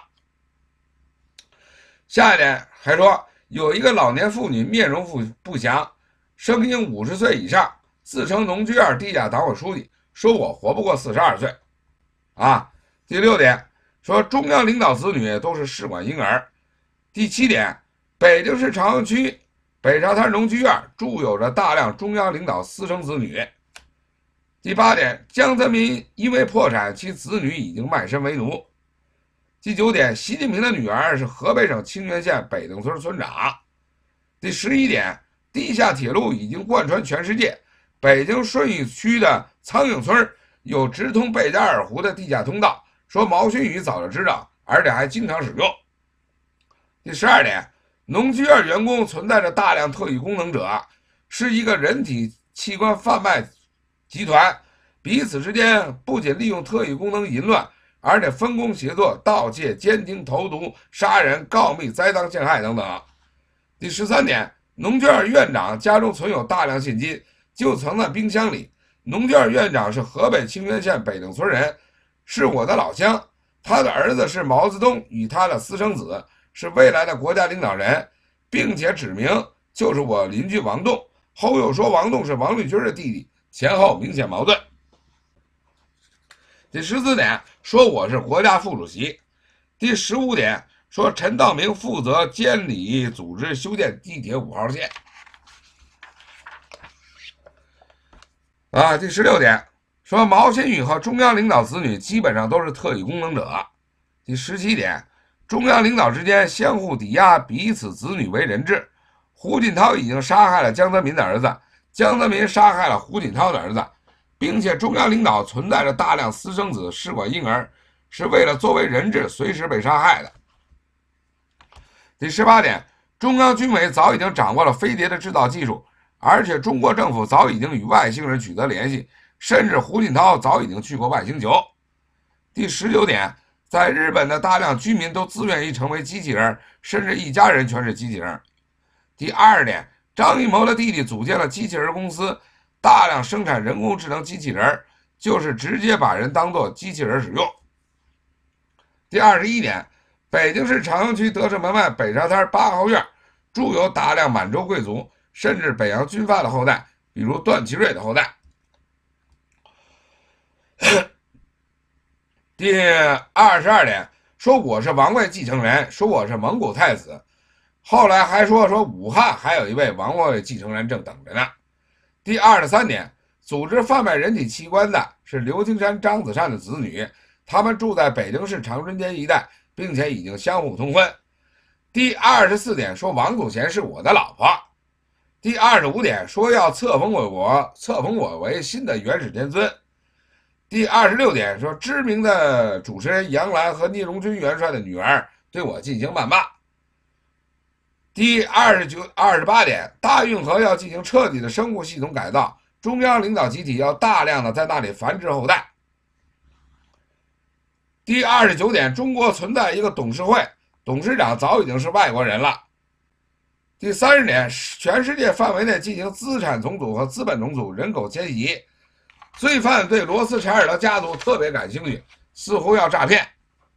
下一点还说，有一个老年妇女面容不不详，声音五十岁以上，自称农居院地下党委书记，说我活不过四十二岁。啊，第六点说中央领导子女都是试管婴儿。第七点，北京市朝阳区北沙滩农居院住有着大量中央领导私生子女。第八点，江泽民因为破产，其子女已经卖身为奴。第九点，习近平的女儿是河北省清源县北邓村村长。第十一点，地下铁路已经贯穿全世界，北京顺义区的苍蝇村有直通贝加尔湖的地下通道，说毛新宇早就知道，而且还经常使用。第十二点，农居院员工存在着大量特异功能者，是一个人体器官贩卖集团，彼此之间不仅利用特异功能淫乱，而且分工协作，盗窃、监听、投毒、杀人、告密、栽赃陷害等等。第十三点，农居院院长家中存有大量现金，就藏在冰箱里。农居院院长是河北清源县北邓村人，是我的老乡。他的儿子是毛泽东与他的私生子，是未来的国家领导人，并且指明就是我邻居王栋。后又说王栋是王立军的弟弟，前后明显矛盾。第十四点说我是国家副主席。第十五点说陈道明负责监理组织修建地铁五号线。啊，第十六点说毛新宇和中央领导子女基本上都是特异功能者。第十七点，中央领导之间相互抵押彼此子女为人质。胡锦涛已经杀害了江泽民的儿子，江泽民杀害了胡锦涛的儿子，并且中央领导存在着大量私生子、试管婴儿，是为了作为人质随时被杀害的。第十八点，中央军委早已经掌握了飞碟的制造技术，而且中国政府早已经与外星人取得联系，甚至胡锦涛早已经去过外星球。第十九点，在日本的大量居民都自愿意成为机器人，甚至一家人全是机器人。第二十点，张艺谋的弟弟组建了机器人公司，大量生产人工智能机器人，就是直接把人当作机器人使用。第二十一点，北京市朝阳区德胜门外北沙滩八号院住有大量满洲贵族，甚至北洋军阀的后代，比如段祺瑞的后代。第二十二点，说我是王位继承人，说我是蒙古太子，后来还说说武汉还有一位王位继承人正等着呢。第二十三点，组织贩卖人体器官的是刘青山、张子善的子女，他们住在北京市长春街一带，并且已经相互通婚。第二十四点，说王祖贤是我的老婆。第二十五点，说要册封我我册封我为新的元始天尊。第二十六点，说知名的主持人杨澜和聂荣臻元帅的女儿对我进行谩骂。第二十九、二十八点，大运河要进行彻底的生物系统改造，中央领导集体要大量的在那里繁殖后代。第二十九点，中国存在一个董事会，董事长早已经是外国人了。第三十点，全世界范围内进行资产重组和资本重组，人口迁徙。罪犯对罗斯柴尔德家族特别感兴趣，似乎要诈骗。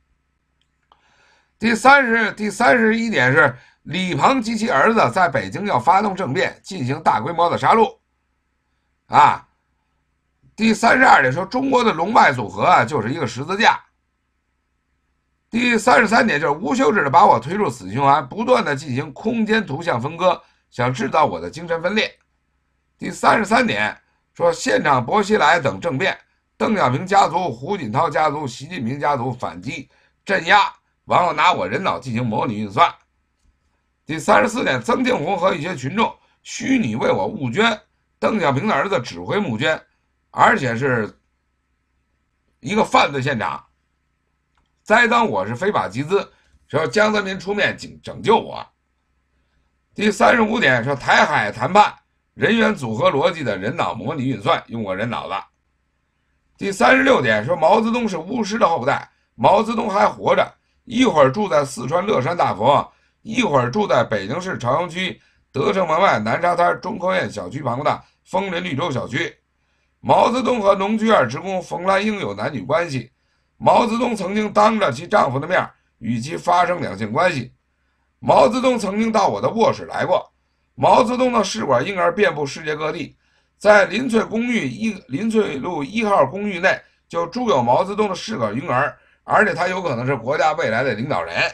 第三十第三十一点是李鹏及其儿子在北京要发动政变，进行大规模的杀戮。啊， 第三十二点说，中国的龙脉组合啊，就是一个十字架。第三十三点就是无休止的把我推入死循环，不断的进行空间图像分割，想制造我的精神分裂。第三十三点说，现场薄熙来等政变，邓小平家族、胡锦涛家族、习近平家族反击镇压，然后拿我人脑进行模拟运算。第三十四点，曾庆红和一些群众虚拟为我募捐，邓小平的儿子指挥募捐，而且是一个犯罪现场，栽赃我是非法集资，说江泽民出面拯救我。第三十五点说，台海谈判人员组合逻辑的人脑模拟运算，用我人脑子。第三十六点说，毛泽东是巫师的后代，毛泽东还活着，一会儿住在四川乐山大佛，一会儿住在北京市朝阳区德胜门外南沙滩中科院小区旁的枫林绿洲小区。毛泽东和农剧院职工冯兰英有男女关系，毛泽东曾经当着其丈夫的面与其发生两性关系。毛泽东曾经到我的卧室来过，毛泽东的试管婴儿遍布世界各地，在林萃公寓一林萃路一号公寓内就住有毛泽东的试管婴儿，而且他有可能是国家未来的领导人，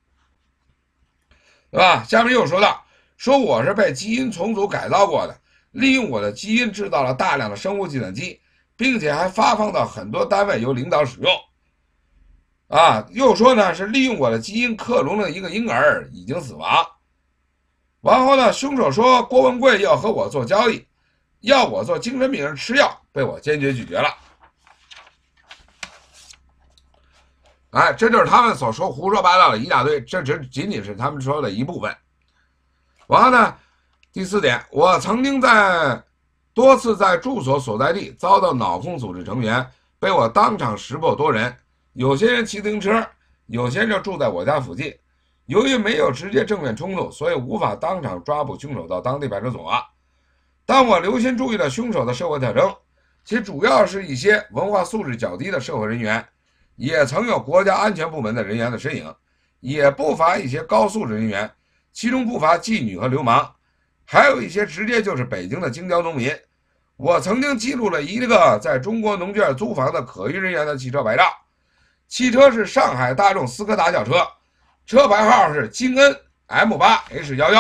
对吧？下面又说到，说我是被基因重组改造过的，利用我的基因制造了大量的生物计算机，并且还发放到很多单位由领导使用。啊，又说呢是利用我的基因克隆了一个婴儿，已经死亡。然后呢，凶手说郭文贵要和我做交易，要我做精神病人吃药，被我坚决拒绝了。哎，这就是他们所说胡说八道的一大堆，这只仅仅是他们说的一部分。然后呢，第四点，我曾经在多次在住所所在地遭到脑控组织成员，被我当场识破多人，有些人骑自行车，有些人就住在我家附近。由于没有直接正面冲突，所以无法当场抓捕凶手到当地派出所。但我留心注意了凶手的社会特征，其主要是一些文化素质较低的社会人员，也曾有国家安全部门的人员的身影，也不乏一些高素质人员，其中不乏妓女和流氓，还有一些直接就是北京的京郊农民。我曾经记录了一个在中国农券租房的可疑人员的汽车牌照，汽车是上海大众斯柯达轿车，车牌号是京 N M 八 H 一一。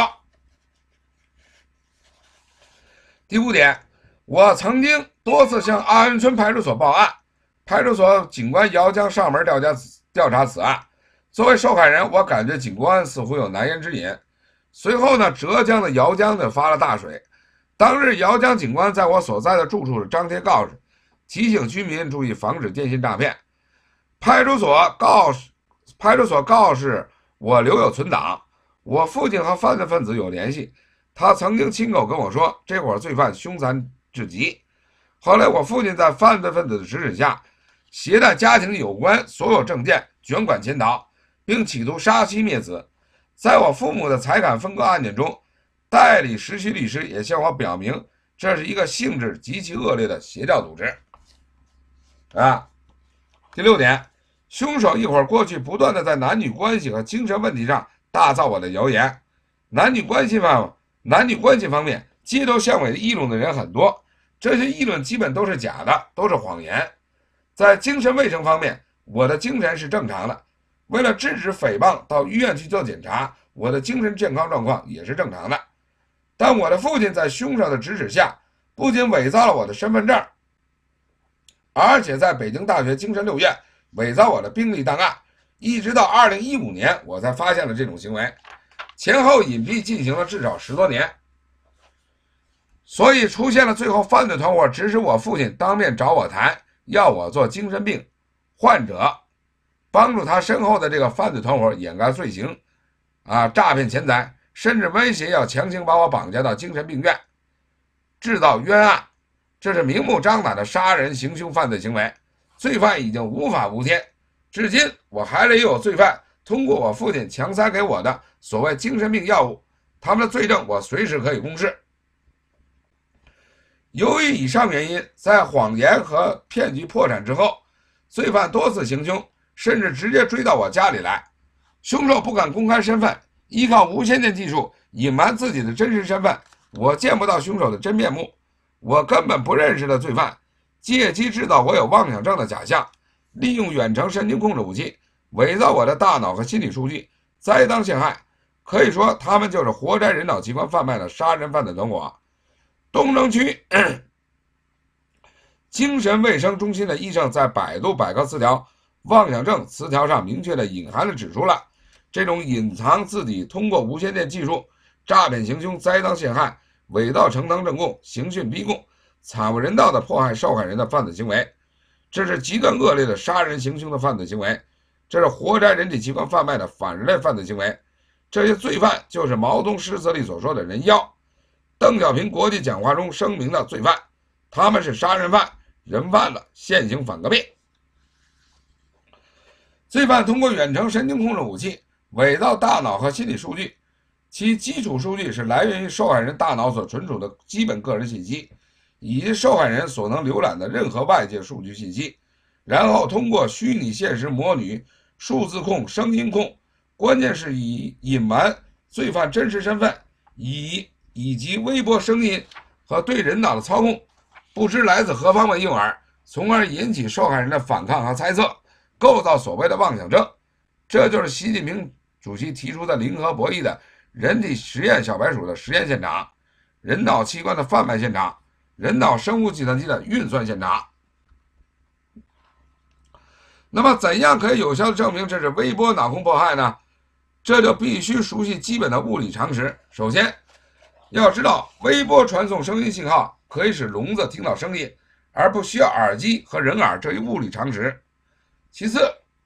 第五点，我曾经多次向阿恩村派出所报案，派出所警官姚江上门调查调查此案。作为受害人，我感觉警官似乎有难言之隐。随后呢，浙江的姚江就发了大水。当日，姚江警官在我所在的住处张贴告示，提醒居民注意防止电信诈骗。派出所告示，派出所告示我留有存档，我父亲和犯罪分子有联系。他曾经亲口跟我说，这伙罪犯凶残至极。后来我父亲在犯罪分子的指使下，携带家庭有关所有证件卷款潜逃，并企图杀妻灭子。在我父母的财产分割案件中，代理实习律师也向我表明，这是一个性质极其恶劣的邪教组织。啊，第六点，凶手一会儿过去不断的在男女关系和精神问题上大造我的谣言。男女关系方男女关系方面，街头巷尾议论的人很多，这些议论基本都是假的，都是谎言。在精神卫生方面，我的精神是正常的，为了制止诽谤到医院去做检查，我的精神健康状况也是正常的。但我的父亲在凶手的指使下，不仅伪造了我的身份证，而且在北京大学精神六院伪造我的病历档案，一直到二零一五年我才发现了这种行为，前后隐蔽进行了至少十多年。所以出现了最后犯罪团伙指使我父亲当面找我谈，要我做精神病患者，帮助他身后的这个犯罪团伙掩盖罪行，啊，诈骗钱财，甚至威胁要强行把我绑架到精神病院，制造冤案。这是明目张胆的杀人行凶犯罪行为，罪犯已经无法无天。至今我还留有罪犯通过我父亲强塞给我的所谓精神病药物，他们的罪证我随时可以公示。由于以上原因，在谎言和骗局破产之后，罪犯多次行凶，甚至直接追到我家里来。凶手不敢公开身份，依靠无线电技术隐瞒自己的真实身份，我见不到凶手的真面目。我根本不认识的罪犯， 借机制造我有妄想症的假象，利用远程神经控制武器伪造我的大脑和心理数据，栽赃陷害。可以说，他们就是活摘人脑器官贩卖的杀人犯的团伙。东城区精神卫生中心的医生在百度百科词条妄想症词条上明确的隐含的指出了，这种隐藏自己通过无线电技术诈骗行凶、栽赃陷害、伪造呈堂证供、刑讯逼供、惨无人道的迫害受害人的犯罪行为，这是极端恶劣的杀人行凶的犯罪行为，这是活摘人体器官贩卖的反人类犯罪行为。这些罪犯就是毛泽东诗词里所说的人妖，邓小平国际讲话中声明的罪犯，他们是杀人犯、人贩子，现行反革命。罪犯通过远程神经控制武器伪造大脑和心理数据，其基础数据是来源于受害人大脑所存储的基本个人信息，以及受害人所能浏览的任何外界数据信息，然后通过虚拟现实模拟、数字控、声音控，关键是以隐瞒罪犯真实身份，以以及微波声音和对人脑的操控，不知来自何方的诱饵，从而引起受害人的反抗和猜测，构造所谓的妄想症。这就是习近平主席提出的零和博弈的人体实验小白鼠的实验现场，人脑器官的贩卖现场，人脑生物计算机的运算现场。那么怎样可以有效的证明这是微波脑控迫害呢？这就必须熟悉基本的物理常识。首先要知道，微波传送声音信号可以使聋子听到声音，而不需要耳机和人耳这一物理常识。其次，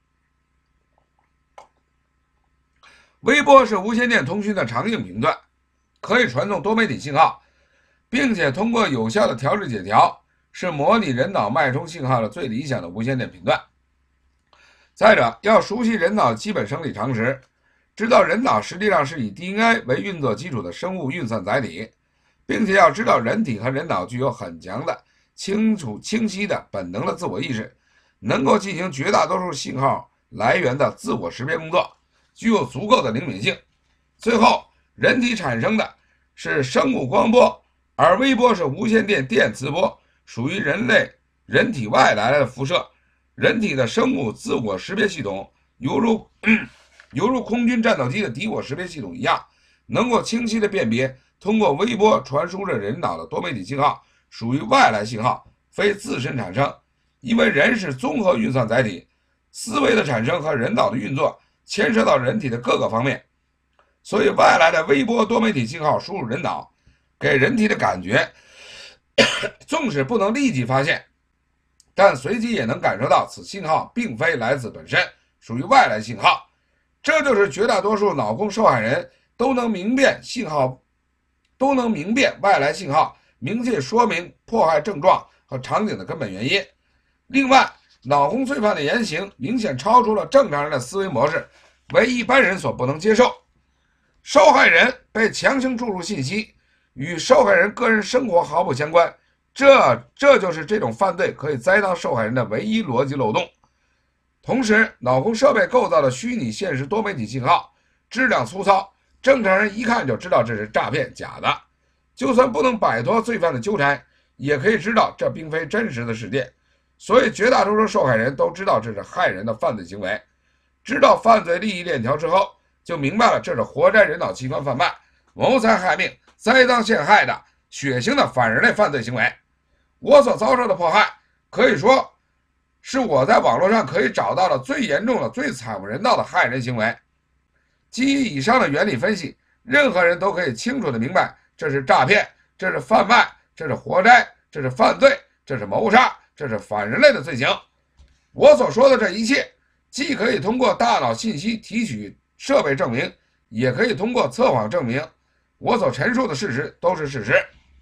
微波是无线电通讯的常用频段，可以传送多媒体信号，并且通过有效的调制解调，是模拟人脑脉冲信号的最理想的无线电频段。再者，要熟悉人脑基本生理常识，知道人脑实际上是以 D N A 为运作基础的生物运算载体，并且要知道人体和人脑具有很强的、清楚清晰的本能的自我意识，能够进行绝大多数信号来源的自我识别工作，具有足够的灵敏性。最后，人体产生的是生物光波，而微波是无线电电磁波，属于人类人体外来的辐射。人体的生物自我识别系统犹如犹如空军战斗机的敌我识别系统一样，能够清晰地辨别通过微波传输着人脑的多媒体信号属于外来信号，非自身产生。因为人是综合运算载体，思维的产生和人脑的运作牵涉到人体的各个方面，所以外来的微波多媒体信号输入人脑，给人体的感觉纵使不能立即发现，但随即也能感受到此信号并非来自本身，属于外来信号。这就是绝大多数脑控受害人都能明辨信号，都能明辨外来信号，明确说明迫害症状和场景的根本原因。另外，脑控罪犯的言行明显超出了正常人的思维模式，为一般人所不能接受。受害人被强行注入信息，与受害人个人生活毫不相关，这这就是这种犯罪可以栽赃受害人的唯一逻辑漏洞。同时，脑控设备构造的虚拟现实多媒体信号质量粗糙，正常人一看就知道这是诈骗假的，就算不能摆脱罪犯的纠缠，也可以知道这并非真实的世界。所以绝大多数受害人都知道这是害人的犯罪行为，知道犯罪利益链条之后，就明白了这是活摘人脑器官贩卖、谋财害命、栽赃陷害的血腥的反人类犯罪行为。我所遭受的迫害，可以说是我在网络上可以找到的最严重的、最惨无人道的害人行为。基于以上的原理分析，任何人都可以清楚地明白，这是诈骗，这是贩卖，这是活摘，这是犯罪，这是谋杀，这是反人类的罪行。我所说的这一切，既可以通过大脑信息提取设备证明，也可以通过测谎证明。我所陈述的事实都是事实。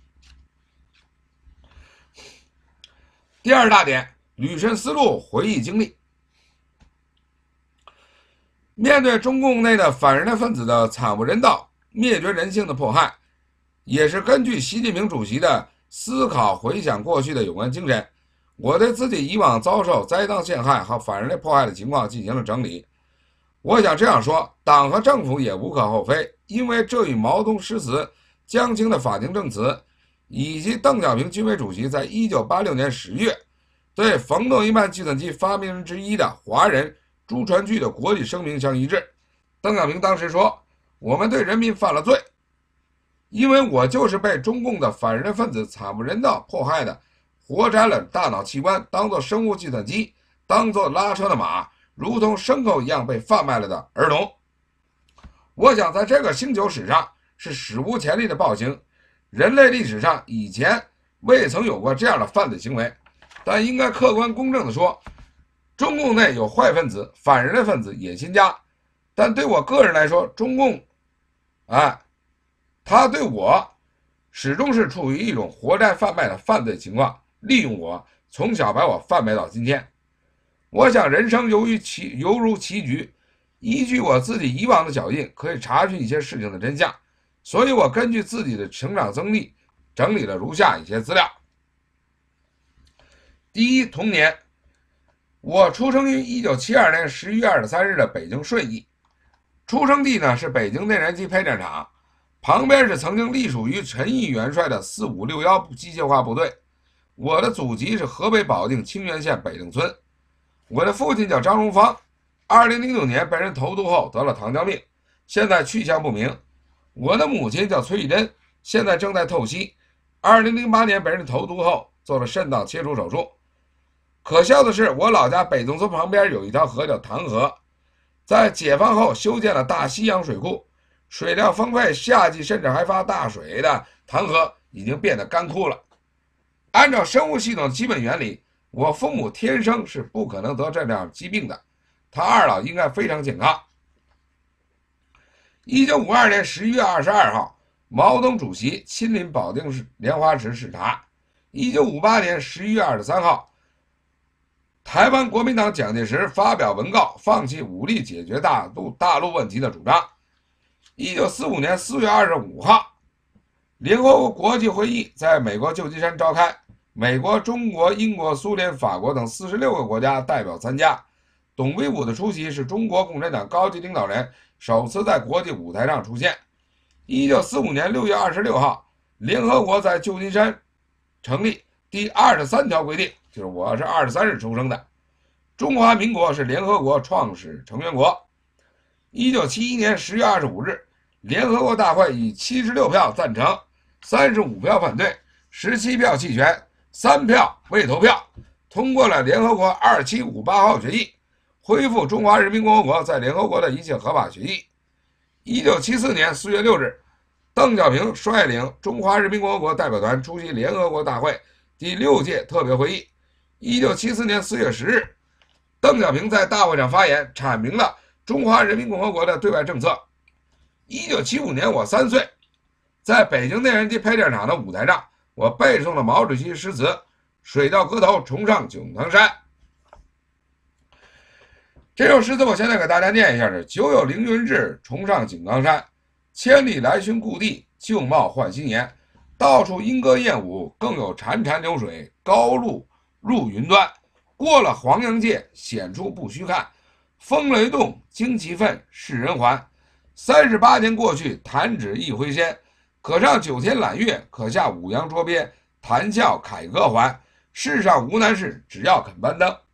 第二大点，捋顺思路，回忆经历。面对中共内的反人类分子的惨无人道、灭绝人性的迫害，也是根据习近平主席的思考回想过去的有关精神，我对自己以往遭受栽赃陷害和反人类迫害的情况进行了整理。我想这样说，党和政府也无可厚非，因为这与毛泽东诗词、江青的法庭证词以及邓小平军委主席在一九八六年十月对冯诺依曼计算机发明人之一的华人朱传炬的国际声明相一致。邓小平当时说：“我们对人民犯了罪，因为我就是被中共的反人分子惨不忍睹迫害的，活摘了大脑器官，当作生物计算机，当作拉车的马，如同牲口一样被贩卖了的儿童。我想在这个星球史上是史无前例的暴行，人类历史上以前未曾有过这样的犯罪行为。但应该客观公正地说，中共内有坏分子、反人类分子、野心家，但对我个人来说，中共，哎，他对我始终是处于一种活摘贩卖的犯罪情况，利用我，从小把我贩卖到今天。我想人生由于棋犹如棋局，依据我自己以往的脚印，可以查询一些事情的真相，所以我根据自己的成长经历，整理了如下一些资料。第一，童年，我出生于一九七二年十一月二十三日的北京顺义，出生地呢是北京内燃机配电厂，旁边是曾经隶属于陈毅元帅的四五六一机械化部队。我的祖籍是河北保定清源县北令村。我的父亲叫张荣芳，二零零九年被人投毒后得了糖尿病，现在去向不明。我的母亲叫崔玉珍，现在正在透析，二零零八年被人投毒后做了肾脏切除手术。可笑的是，我老家北洞村旁边有一条河叫唐河，在解放后修建了大西洋水库，水量丰沛，夏季甚至还发大水的唐河已经变得干枯了。按照生物系统的基本原理，我父母天生是不可能得这样疾病的，他二老应该非常健康。一九五二年十一月二十二号，毛泽东主席亲临保定市莲花池视察。一九五八年十一月二十三号，台湾国民党蒋介石发表文告，放弃武力解决大陆大陆问题的主张。一九四五年四月二十五号，联合国国际会议在美国旧金山召开，美国、中国、英国、苏联、法国等四十六个国家代表参加。董必武的出席是中国共产党高级领导人首次在国际舞台上出现。一九四五年六月二十六号，联合国在旧金山成立，第二十三条规定，就是我是二十三日出生的，中华民国是联合国创始成员国。一九七一年十月二十五日，联合国大会以七十六票赞成，三十五票反对，十七票弃权，三票未投票，通过了联合国二七五八号决议，恢复中华人民共和国在联合国的一切合法决议。一九七四年四月六日，邓小平率领中华人民共和国代表团出席联合国大会第六届特别会议。一九七四年四月十日，邓小平在大会上发言，阐明了中华人民共和国的对外政策。一九七五年我三岁，在北京内燃机配电厂的舞台上，我背诵了毛主席诗词：水调歌头重上九唐山。这首诗词我现在给大家念一下：是久有凌云志，重上井冈山，千里来寻故地，旧貌换新颜。到处莺歌燕舞，更有潺潺流水，高路入云端。过了黄杨界，显出不虚看，风雷动，旌旗奋，世人还。三十八年过去，弹指一挥间，可上九天揽月，可下五洋捉鳖，谈笑凯歌还。世上无难事，只要肯搬登。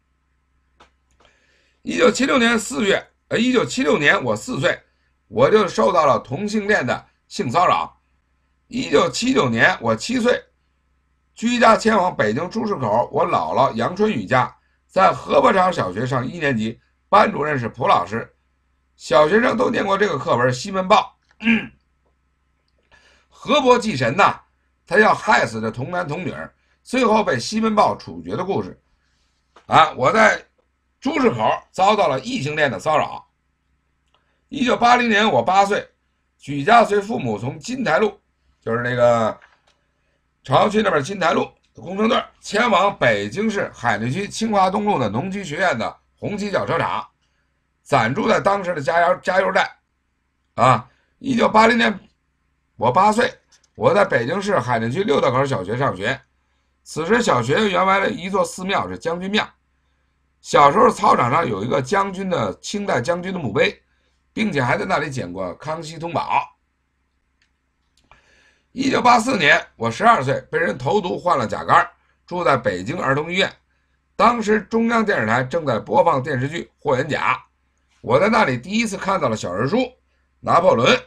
一九七六年四月，呃，一九七六年我四岁，我就受到了同性恋的性骚扰。一九七九年我七岁，居家迁往北京朱市口我姥姥杨春雨家，在河伯场小学上一年级，班主任是蒲老师。小学生都念过这个课文《西门豹》。嗯，河伯祭神呐，他要害死这童男童女，最后被西门豹处决的故事。啊，我在朱市口遭到了异性恋的骚扰。一九八零年我八岁，举家随父母从金台路，就是那个朝阳区那边金台路工程队，前往北京市海淀区清华东路的农机学院的红旗脚车厂，暂住在当时的加油加油站。啊，一九八零年我八岁，我在北京市海淀区六道口小学上学。此时小学原来的一座寺庙是将军庙。小时候操场上有一个将军的清代将军的墓碑，并且还在那里捡过康熙通宝。 一九八四年，我十二岁，被人投毒患了甲肝，住在北京儿童医院。当时中央电视台正在播放电视剧《霍元甲》，我在那里第一次看到了小人书《拿破仑》。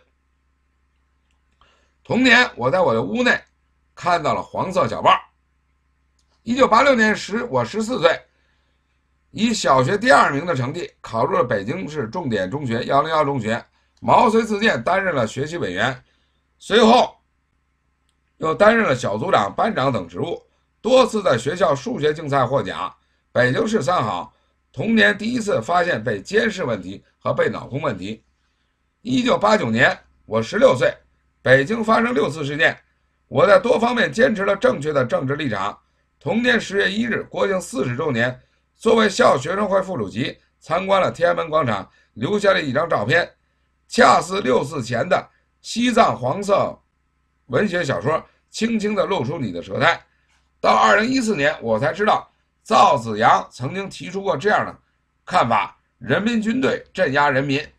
同年，我在我的屋内看到了黄色小报。一九八六年时，我十四岁，以小学第二名的成绩考入了北京市重点中学一零一中学，毛遂自荐担任了学习委员，随后又担任了小组长、班长等职务，多次在学校数学竞赛获奖。北京市三好，同年第一次发现被监视问题和被脑控问题。一九八九年，我十六岁，北京发生六四事件，我在多方面坚持了正确的政治立场。同年十月一日，国庆四十周年，作为校学生会副主席，参观了天安门广场，留下了一张照片，恰似六四前的西藏黄色文学小说，轻轻地露出你的舌苔。到二零一四年，我才知道赵紫阳曾经提出过这样的看法：人民军队镇压人民。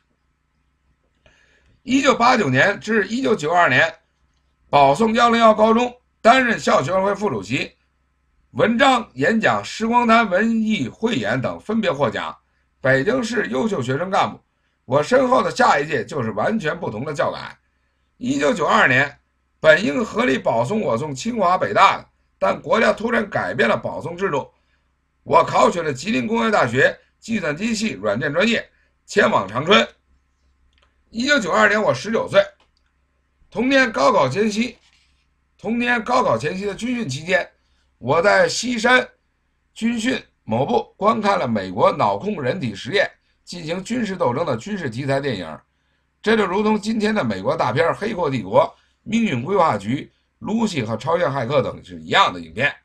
一九八九年至一九九二年，保送一零一高中，担任校学生会副主席，文章、演讲、时光谈、文艺汇演等分别获奖，北京市优秀学生干部。我身后的下一届就是完全不同的教改。一九九二年，本应合理保送我送清华北大的，但国家突然改变了保送制度，我考取了吉林工业大学计算机系软件专业，前往长春。一九九二年，我十九岁。同年高考前夕，同年高考前夕的军训期间，我在西山军训某部观看了美国脑控人体实验进行军事斗争的军事题材电影，这就如同今天的美国大片《黑客帝国》、《命运规划局》、《露西》和《超越骇客》等是一样的影片。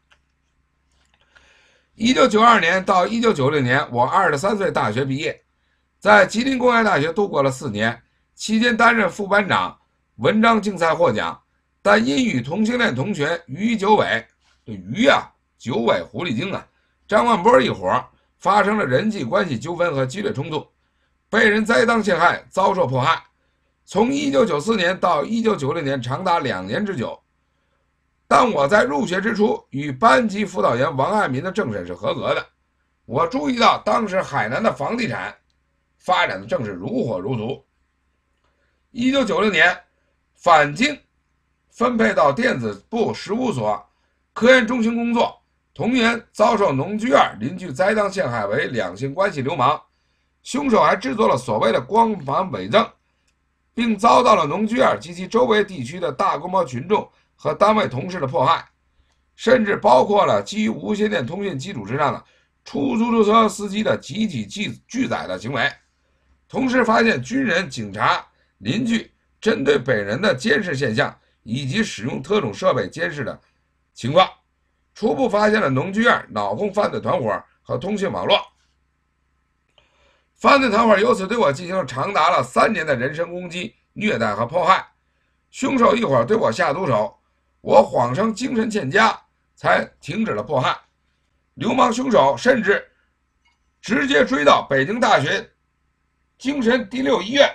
一九九二年到一九九六年，我二十三岁大学毕业，在吉林工业大学度过了四年，期间担任副班长，文章竞赛获奖，但因与同性恋同学于九伟，这于啊，九尾狐狸精啊，张万波一伙发生了人际关系纠纷和激烈冲突，被人栽赃陷害，遭受迫害。从一九九四年到一九九六年，长达两年之久。但我在入学之初与班级辅导员王爱民的政审是合格的。我注意到当时海南的房地产发展的正是如火如荼。一九九六年，返京分配到电子部事务所科研中心工作，同年遭受农剧院邻居栽赃陷害为两性关系流氓，凶手还制作了所谓的光盘伪证，并遭到了农剧院及其周围地区的大规模群众和单位同事的迫害，甚至包括了基于无线电通讯基础之上的出租车司机的集体拒载的行为。同时发现军人、警察、邻居针对本人的监视现象，以及使用特种设备监视的情况，初步发现了农剧院脑控犯罪团伙和通讯网络。犯罪团伙由此对我进行了长达了三年的人身攻击、虐待和迫害。凶手一伙对我下毒手，我谎称精神欠佳，才停止了迫害。流氓凶手甚至直接追到北京大学精神第六医院，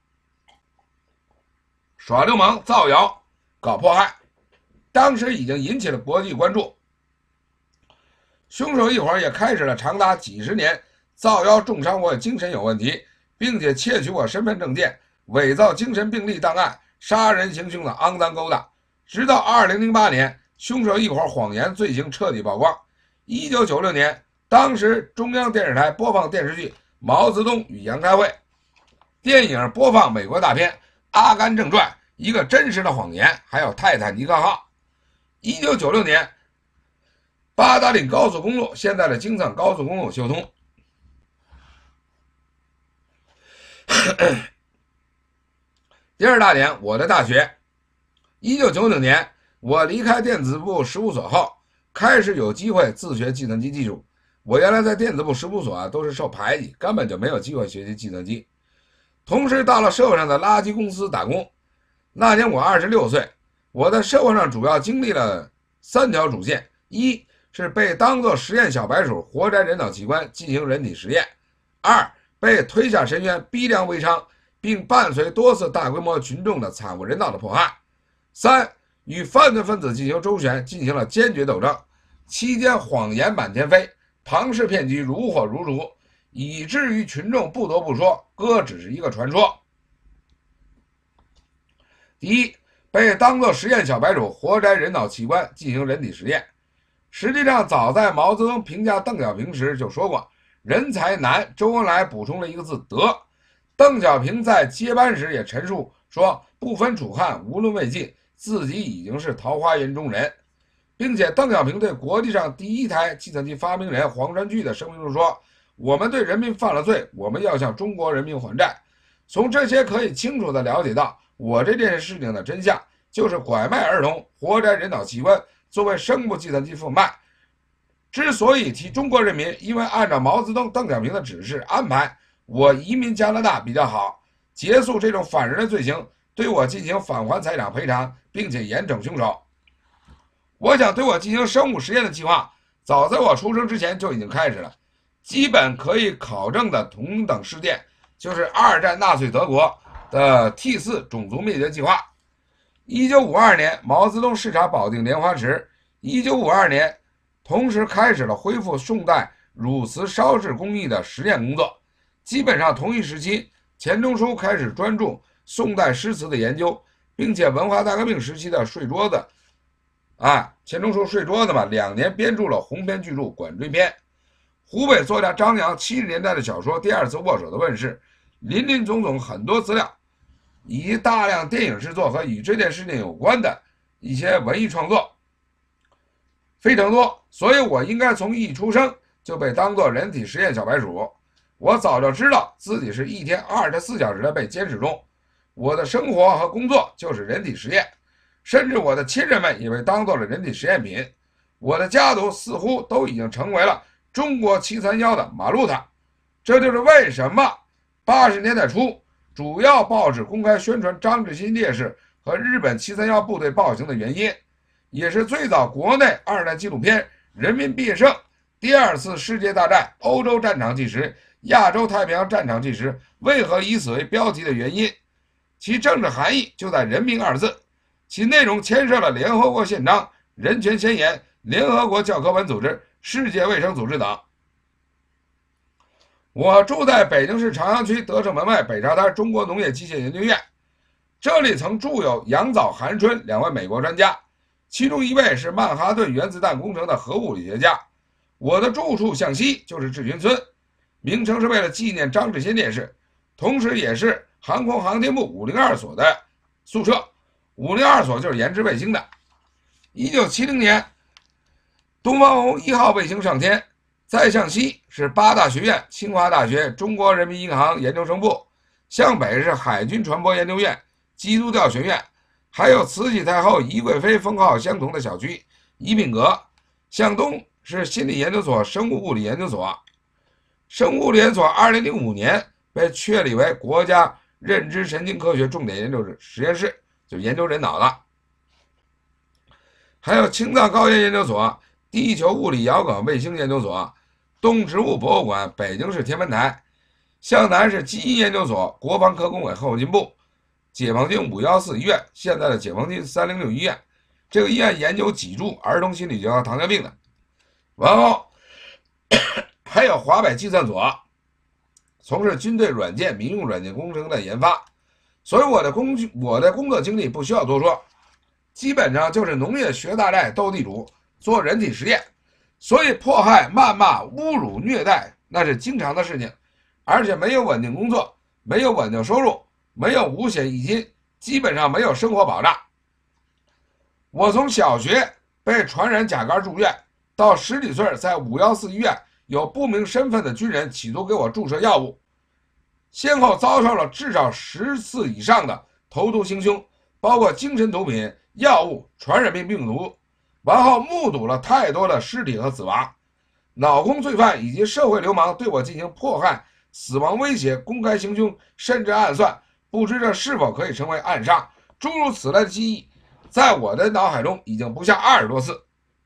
耍流氓、造谣、搞迫害，当时已经引起了国际关注。凶手一伙也开始了长达几十年造谣重伤我精神有问题，并且窃取我身份证件、伪造精神病历档案、杀人行凶的肮脏勾当。直到二零零八年，凶手一伙谎言罪行彻底曝光。一九九六年，当时中央电视台播放电视剧《毛泽东与杨开会》，电影播放美国大片《阿甘正传》，一个真实的谎言，还有泰坦尼克号。一九九六年，八达岭高速公路，现在的京藏高速公路修通。第二大点，我的大学。一九九九年，我离开电子部事务所后，开始有机会自学计算机技术。我原来在电子部事务所啊，都是受排挤，根本就没有机会学习计算机。同时到了社会上的垃圾公司打工。那年我二十六岁，我在社会上主要经历了三条主线：一是被当作实验小白鼠活摘人脑器官进行人体实验；二被推下深渊逼良为娼，并伴随多次大规模群众的惨无人道的迫害； 三、与犯罪分子进行周旋，进行了坚决斗争，期间谎言满天飞，庞氏骗局如火如荼，以至于群众不得不说，哥只是一个传说。第一，被当作实验小白鼠，活摘人脑器官进行人体实验。实际上，早在毛泽东评价邓小平时就说过，人才难，周恩来补充了一个字德。邓小平在接班时也陈述说，不分楚汉，无论魏晋，自己已经是桃花源中人，并且邓小平对国际上第一台计算机发明人黄川巨的声明中说，我们对人民犯了罪，我们要向中国人民还债。从这些可以清楚地了解到，我这件事情的真相就是拐卖儿童，活摘人脑器官作为生物计算机贩卖。之所以提中国人民，因为按照毛泽东、邓小平的指示安排，我移民加拿大比较好，结束这种反人的罪行，对我进行返还财产赔偿，并且严惩凶手。我想对我进行生物实验的计划，早在我出生之前就已经开始了。基本可以考证的同等事件，就是二战纳粹德国的 T 四 种族灭绝计划。一九五二年，毛泽东视察保定莲花池。一九五二年，同时开始了恢复宋代汝瓷烧制工艺的实验工作。基本上同一时期，钱钟书开始专注宋代诗词的研究，并且文化大革命时期的睡桌子，啊，钱钟书睡桌子嘛，两年编著了鸿篇巨著《管锥篇》。湖北作家张扬七十年代的小说《第二次握手》的问世，林林总总很多资料，以及大量电影制作和与这件事情有关的一些文艺创作非常多，所以我应该从一出生就被当作人体实验小白鼠。我早就知道自己是一天二十四小时的被监视中，我的生活和工作就是人体实验，甚至我的亲人们也被当作了人体实验品。我的家族似乎都已经成为了中国七三一的马路塔。这就是为什么八十年代初主要报纸公开宣传张志新烈士和日本七三一部队暴行的原因，也是最早国内二战纪录片《人民必胜》、第二次世界大战欧洲战场纪实、亚洲太平洋战场纪实为何以此为标题的原因。其政治含义就在人民二字，其内容牵涉了联合国宪章、人权宣言、联合国教科文组织、世界卫生组织等。我住在北京市朝阳区德胜门外北沙滩中国农业机械研究院，这里曾住有杨早、韩春两位美国专家，其中一位是曼哈顿原子弹工程的核物理学家。我的住处向西就是志群村，名称是为了纪念张志新烈士，同时也是航空航天部五零二所的宿舍。五零二所就是研制卫星的。一九七零年，东方红一号卫星上天。再向西是八大学院、清华大学、中国人民银行研究生部，向北是海军传播研究院、基督教学院，还有慈禧太后宜贵妃封号相同的小区宜宾阁。向东是心理研究所、生物物理研究所。生物物理研究所二零零五年被确立为国家认知神经科学重点研究实验室，就研究人脑的。还有青藏高原研究所、地球物理遥感卫星研究所、动植物博物馆、北京市天文台。向南是基因研究所、国防科工委后勤部、解放军五一四医院，现在的解放军三零六医院。这个医院研究脊柱、儿童心理学和糖尿病的。然后还有华北计算所，从事军队软件、民用软件工程的研发。所以我的工我的工作经历不需要多说，基本上就是农业学大寨斗地主，做人体实验。所以迫害、谩骂、侮辱、虐待那是经常的事情，而且没有稳定工作，没有稳定收入，没有五险一金，基本上没有生活保障。我从小学被传染甲肝住院，到十几岁在五一四医院有不明身份的军人企图给我注射药物，先后遭受了至少十次以上的投毒行凶，包括精神毒品、药物、传染病病毒。完后目睹了太多的尸体和死亡，脑空罪犯以及社会流氓对我进行迫害、死亡威胁、公开行凶，甚至暗算，不知这是否可以成为暗杀。诸如此类的记忆，在我的脑海中已经不下二十多次。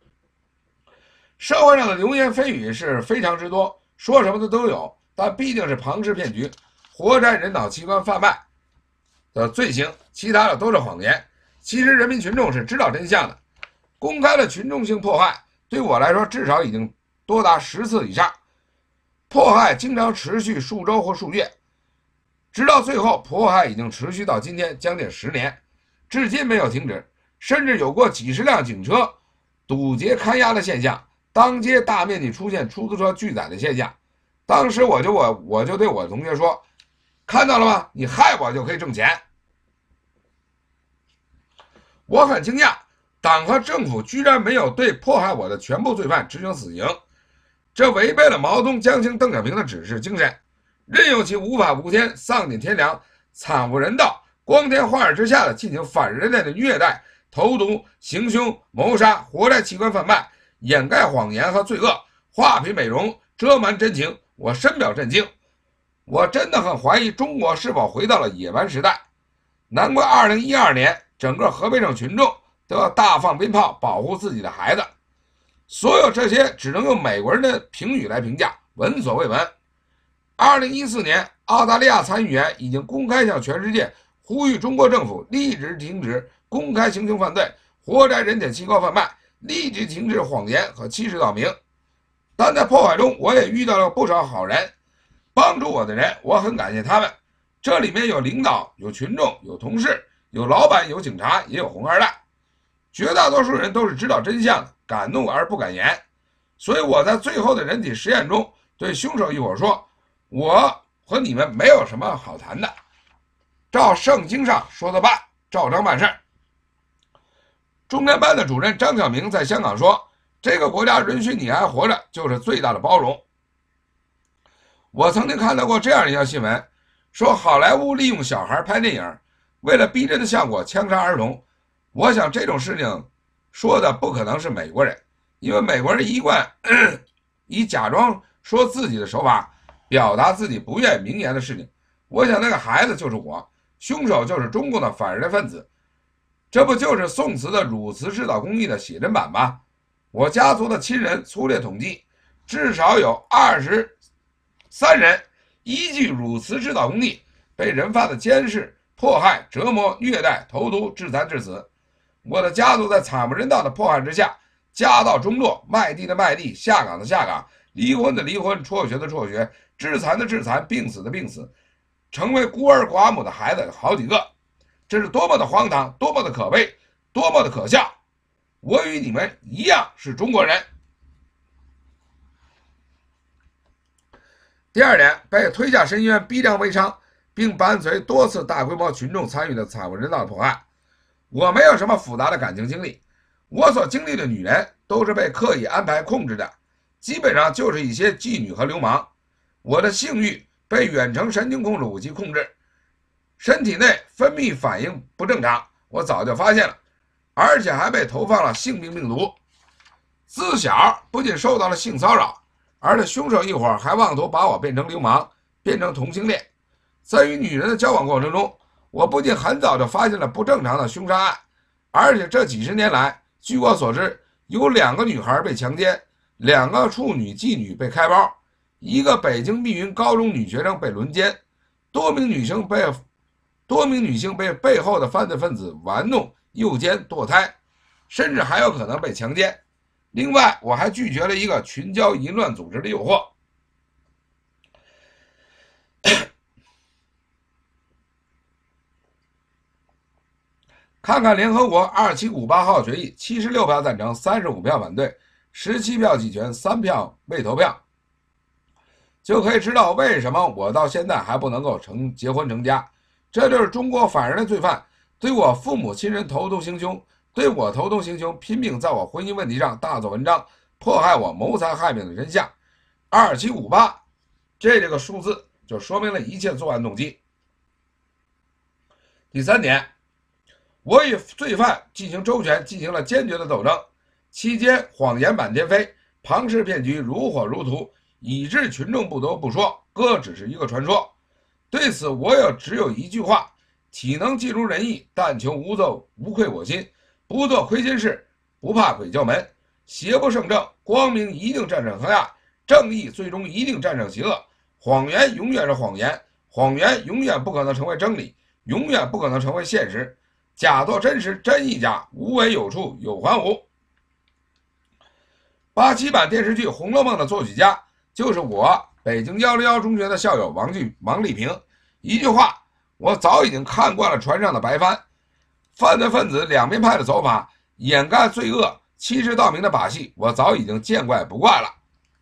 社会上的流言蜚语是非常之多，说什么的都有，但毕竟是庞氏骗局、活摘人脑器官贩卖的罪行，其他的都是谎言。 其实人民群众是知道真相的。公开的群众性迫害，对我来说至少已经多达十次以上。迫害经常持续数周或数月，直到最后，迫害已经持续到今天将近十年，至今没有停止，甚至有过几十辆警车堵截看押的现象，当街大面积出现出租车拒载的现象。当时我就我我就对我同学说，看到了吗？你害我就可以挣钱。我很惊讶，党和政府居然没有对迫害我的全部罪犯执行死刑，这违背了毛泽东、江青、邓小平的指示精神，任由其无法无天、丧尽天良、惨无人道、光天化日之下的进行反人类的虐待、投毒、行凶、谋杀、活摘器官贩卖、掩盖谎言和罪恶、画皮美容、遮瞒真情，我深表震惊。我真的很怀疑中国是否回到了野蛮时代。难怪二零一二年整个河北省群众都要大放鞭炮保护自己的孩子。所有这些只能用美国人的评语来评价，闻所未闻。二零一四年，澳大利亚参议员已经公开向全世界呼吁中国政府立即停止公开行凶犯罪、活摘人体器官贩卖，立即停止谎言和欺世盗名。但在迫害中，我也遇到了不少好人，帮助我的人，我很感谢他们。这里面有领导，有群众，有同事，有老板，有警察，也有红二代。绝大多数人都是知道真相的，敢怒而不敢言。所以我在最后的人体实验中对凶手一伙说，我和你们没有什么好谈的，照圣经上说的办，照章办事。中联办的主任张晓明在香港说，这个国家允许你还活着就是最大的包容。我曾经看到过这样一条新闻，说好莱坞利用小孩拍电影，为了逼真的效果枪杀儿童。我想这种事情说的不可能是美国人，因为美国人一贯以假装说自己的手法表达自己不愿明言的事情。我想那个孩子就是我，凶手就是中共的反人类分子，这不就是宋慈的汝瓷制造工艺的写真版吗？我家族的亲人粗略统计，至少有二十三人依据汝瓷制造工艺被人贩子监视、迫害、折磨、虐待、投毒、致残致死。我的家族在惨无人道的迫害之下，家道中落，卖地的卖地，下岗的下岗，离婚的离婚，辍学的辍学，致残的致残，病死的病死，成为孤儿寡母的孩子好几个。这是多么的荒唐，多么的可悲，多么的可笑。我与你们一样是中国人。第二点，被推下深渊，逼良为娼，并伴随多次大规模群众参与的惨无人道的迫害。我没有什么复杂的感情经历，我所经历的女人都是被刻意安排控制的，基本上就是一些妓女和流氓。我的性欲被远程神经控制武器控制，身体内分泌反应不正常，我早就发现了，而且还被投放了性病病毒。自小不仅受到了性骚扰，而且凶手一伙还妄图把我变成流氓，变成同性恋。在与女人的交往过程中，我不仅很早就发现了不正常的凶杀案，而且这几十年来，据我所知，有两个女孩被强奸，两个处女妓女被开包，一个北京密云高中女学生被轮奸，多名女生被多名女性被背后的犯罪分子玩弄、诱奸、堕胎，甚至还有可能被强奸。另外，我还拒绝了一个群交淫乱组织的诱惑。看看联合国二七五八号决议，七十六票赞成，三十五票反对，十七票弃权，三票未投票，就可以知道为什么我到现在还不能够成结婚成家。这就是中国反人类罪犯对我父母亲人投毒行凶，对我投毒行凶，拼命在我婚姻问题上大做文章，迫害我，谋财害命的真相。二七五八，这这个数字就说明了一切作案动机。第三点，我与罪犯进行周全，进行了坚决的斗争，期间谎言满天飞，庞氏骗局如火如荼，以致群众不得不说，哥只是一个传说。对此，我有只有一句话：体能尽如人意，但求无作无愧我心，不做亏心事，不怕鬼叫门。邪不胜正，光明一定战胜黑暗，正义最终一定战胜邪恶。谎言永远是谎言，谎言永远不可能成为真理，永远不可能成为现实。 假作真实，真亦假，无为有处，有还无。八七版电视剧《红楼梦》的作曲家就是我北京一零一中学的校友王俊王丽萍。一句话，我早已经看惯了船上的白帆，犯罪分子两面派的走法，掩盖罪恶、欺世盗名的把戏，我早已经见怪不怪了。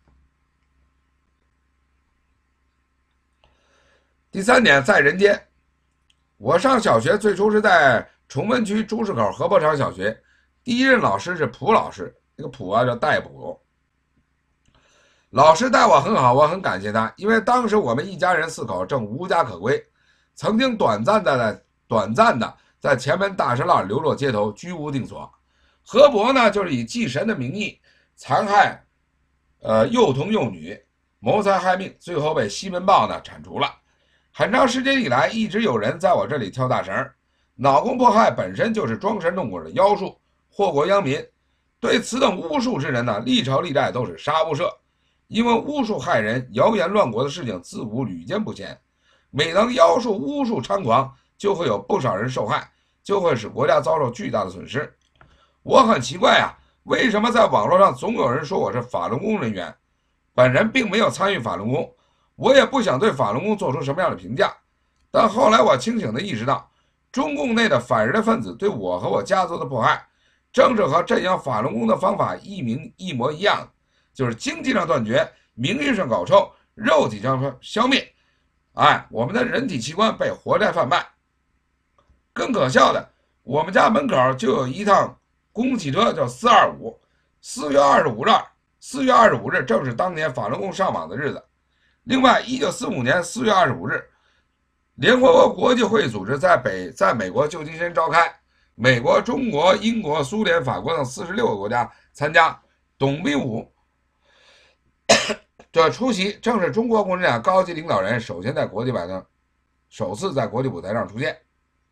第三点，在人间。我上小学最初是在崇文区朱市口河泊场小学，第一任老师是蒲老师，这个蒲啊叫戴普。老师待我很好，我很感谢他，因为当时我们一家人四口正无家可归，曾经短暂的短暂的在前门大石栏流落街头，居无定所。河伯呢，就是以祭神的名义残害呃幼童幼女，谋财害命，最后被西门豹呢铲除了。很长时间以来，一直有人在我这里跳大神，脑宫迫害本身就是装神弄鬼的妖术，祸国殃民。对此等巫术之人呢，历朝历代都是杀无赦，因为巫术害人、谣言乱国的事情自古屡见不鲜。每当妖术、巫术猖狂，就会有不少人受害，就会使国家遭受巨大的损失。我很奇怪啊，为什么在网络上总有人说我是法轮功人员？本人并没有参与法轮功。我也不想对法轮功做出什么样的评价，但后来我清醒地意识到，中共内的反人类分子对我和我家族的迫害，正是和镇压法轮功的方法一名一模一样的，就是经济上断绝，名誉上搞臭，肉体上消灭。哎，我们的人体器官被活摘贩卖。更可笑的，我们家门口就有一趟公共汽车叫四二五，四月二十五日，四月二十五日正是当年法轮功上榜的日子。另外，一九四五年四月二十五日，联合国国际会议组织在北在美国旧金山召开，美国、中国、英国、苏联、法国等四十六个国家参加。董必武这出席，正是中国共产党高级领导人首先在国际舞台上首次在国际舞台上出现。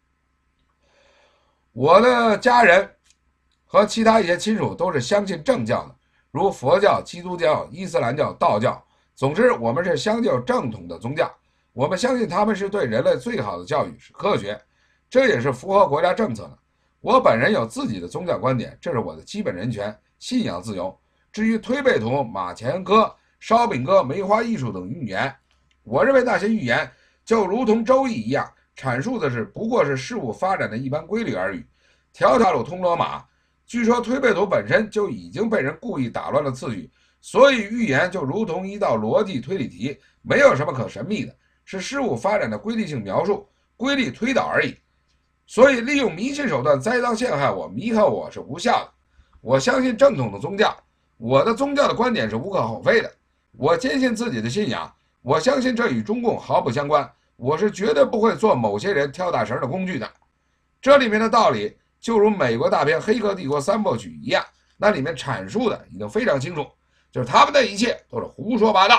我的家人和其他一些亲属都是相信正教的，如佛教、基督教、伊斯兰教、道教。总之，我们是相信正统的宗教，我们相信他们是对人类最好的教育，是科学，这也是符合国家政策的。我本人有自己的宗教观点，这是我的基本人权，信仰自由。至于推背图、马前歌、烧饼歌、梅花艺术等预言，我认为那些预言就如同周易一样，阐述的是不过是事物发展的一般规律而已。条条路通罗马，据说推背图本身就已经被人故意打乱了次序。所以预言就如同一道逻辑推理题，没有什么可神秘的，是事物发展的规律性描述，规律推导而已。所以利用迷信手段栽赃陷害我、迷惑我是无效的。我相信正统的宗教，我的宗教的观点是无可厚非的。我坚信自己的信仰，我相信这与中共毫不相关。我是绝对不会做某些人跳大神的工具的。这里面的道理就如美国大片《黑客帝国三部曲》一样，那里面阐述的已经非常清楚。就是他们的一切都是胡说八道。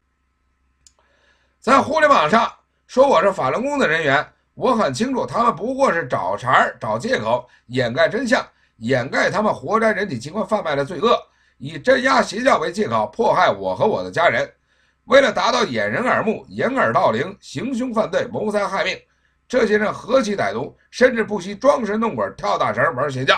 在互联网上说我是法轮功的人员，我很清楚他们不过是找茬、找借口，掩盖真相，掩盖他们活摘人体器官贩卖的罪恶，以镇压邪教为借口迫害我和我的家人，为了达到掩人耳目、掩耳盗铃、行凶犯罪、谋财害命，这些人何其歹毒，甚至不惜装神弄鬼、跳大神、玩邪教。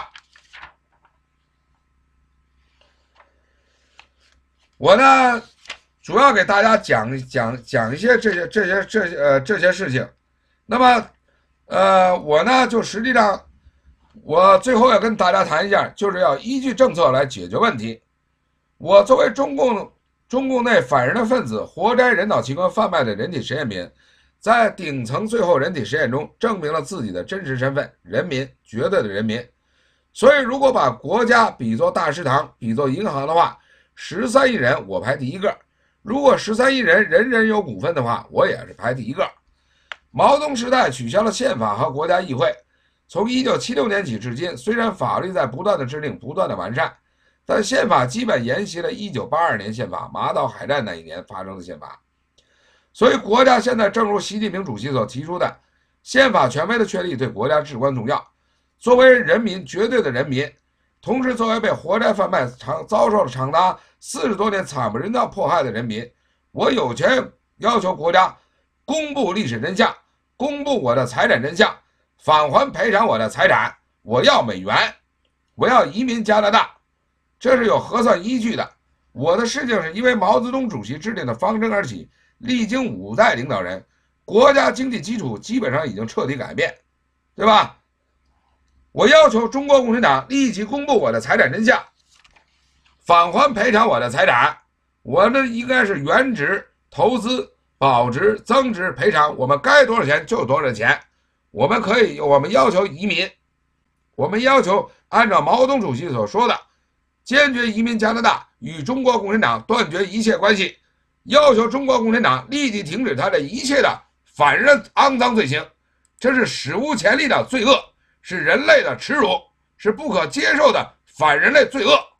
我呢，主要给大家讲讲讲一些这些这些这些呃这些事情。那么，呃，我呢就实际上，我最后要跟大家谈一下，就是要依据政策来解决问题。我作为中共中共内反人类分子活摘人脑器官贩卖的人体实验品，在顶层最后人体实验中证明了自己的真实身份，人民，绝对的人民。所以，如果把国家比作大食堂，比作银行的话，十三亿人我排第一个，如果十三亿人人人有股份的话，我也是排第一个。毛泽东时代取消了宪法和国家议会，从一九七六年起至今，虽然法律在不断的制定、不断的完善，但宪法基本沿袭了一九八二年宪法马岛海战那一年发生的宪法。所以国家现在正如习近平主席所提出的，宪法权威的确立对国家至关重要。作为人民，绝对的人民，同时作为被活摘贩卖长遭受了长达四十多年惨不忍睹迫害的人民，我有权要求国家公布历史真相，公布我的财产真相， 返还赔偿我的财产，我要美元，我要移民加拿大，这是有核算依据的。我的事情是因为毛泽东主席制定的方针而起，历经五代领导人，国家经济基础基本上已经彻底改变，对吧？我要求中国共产党立即公布我的财产真相，返还赔偿我的财产。我呢应该是原值、投资、保值、增值、赔偿，我们该多少钱就多少钱。我们可以，我们要求移民，我们要求按照毛泽东主席所说的，坚决移民加拿大，与中国共产党断绝一切关系，要求中国共产党立即停止他的一切的反人肮脏罪行，这是史无前例的罪恶，是人类的耻辱，是不可接受的反人类罪恶。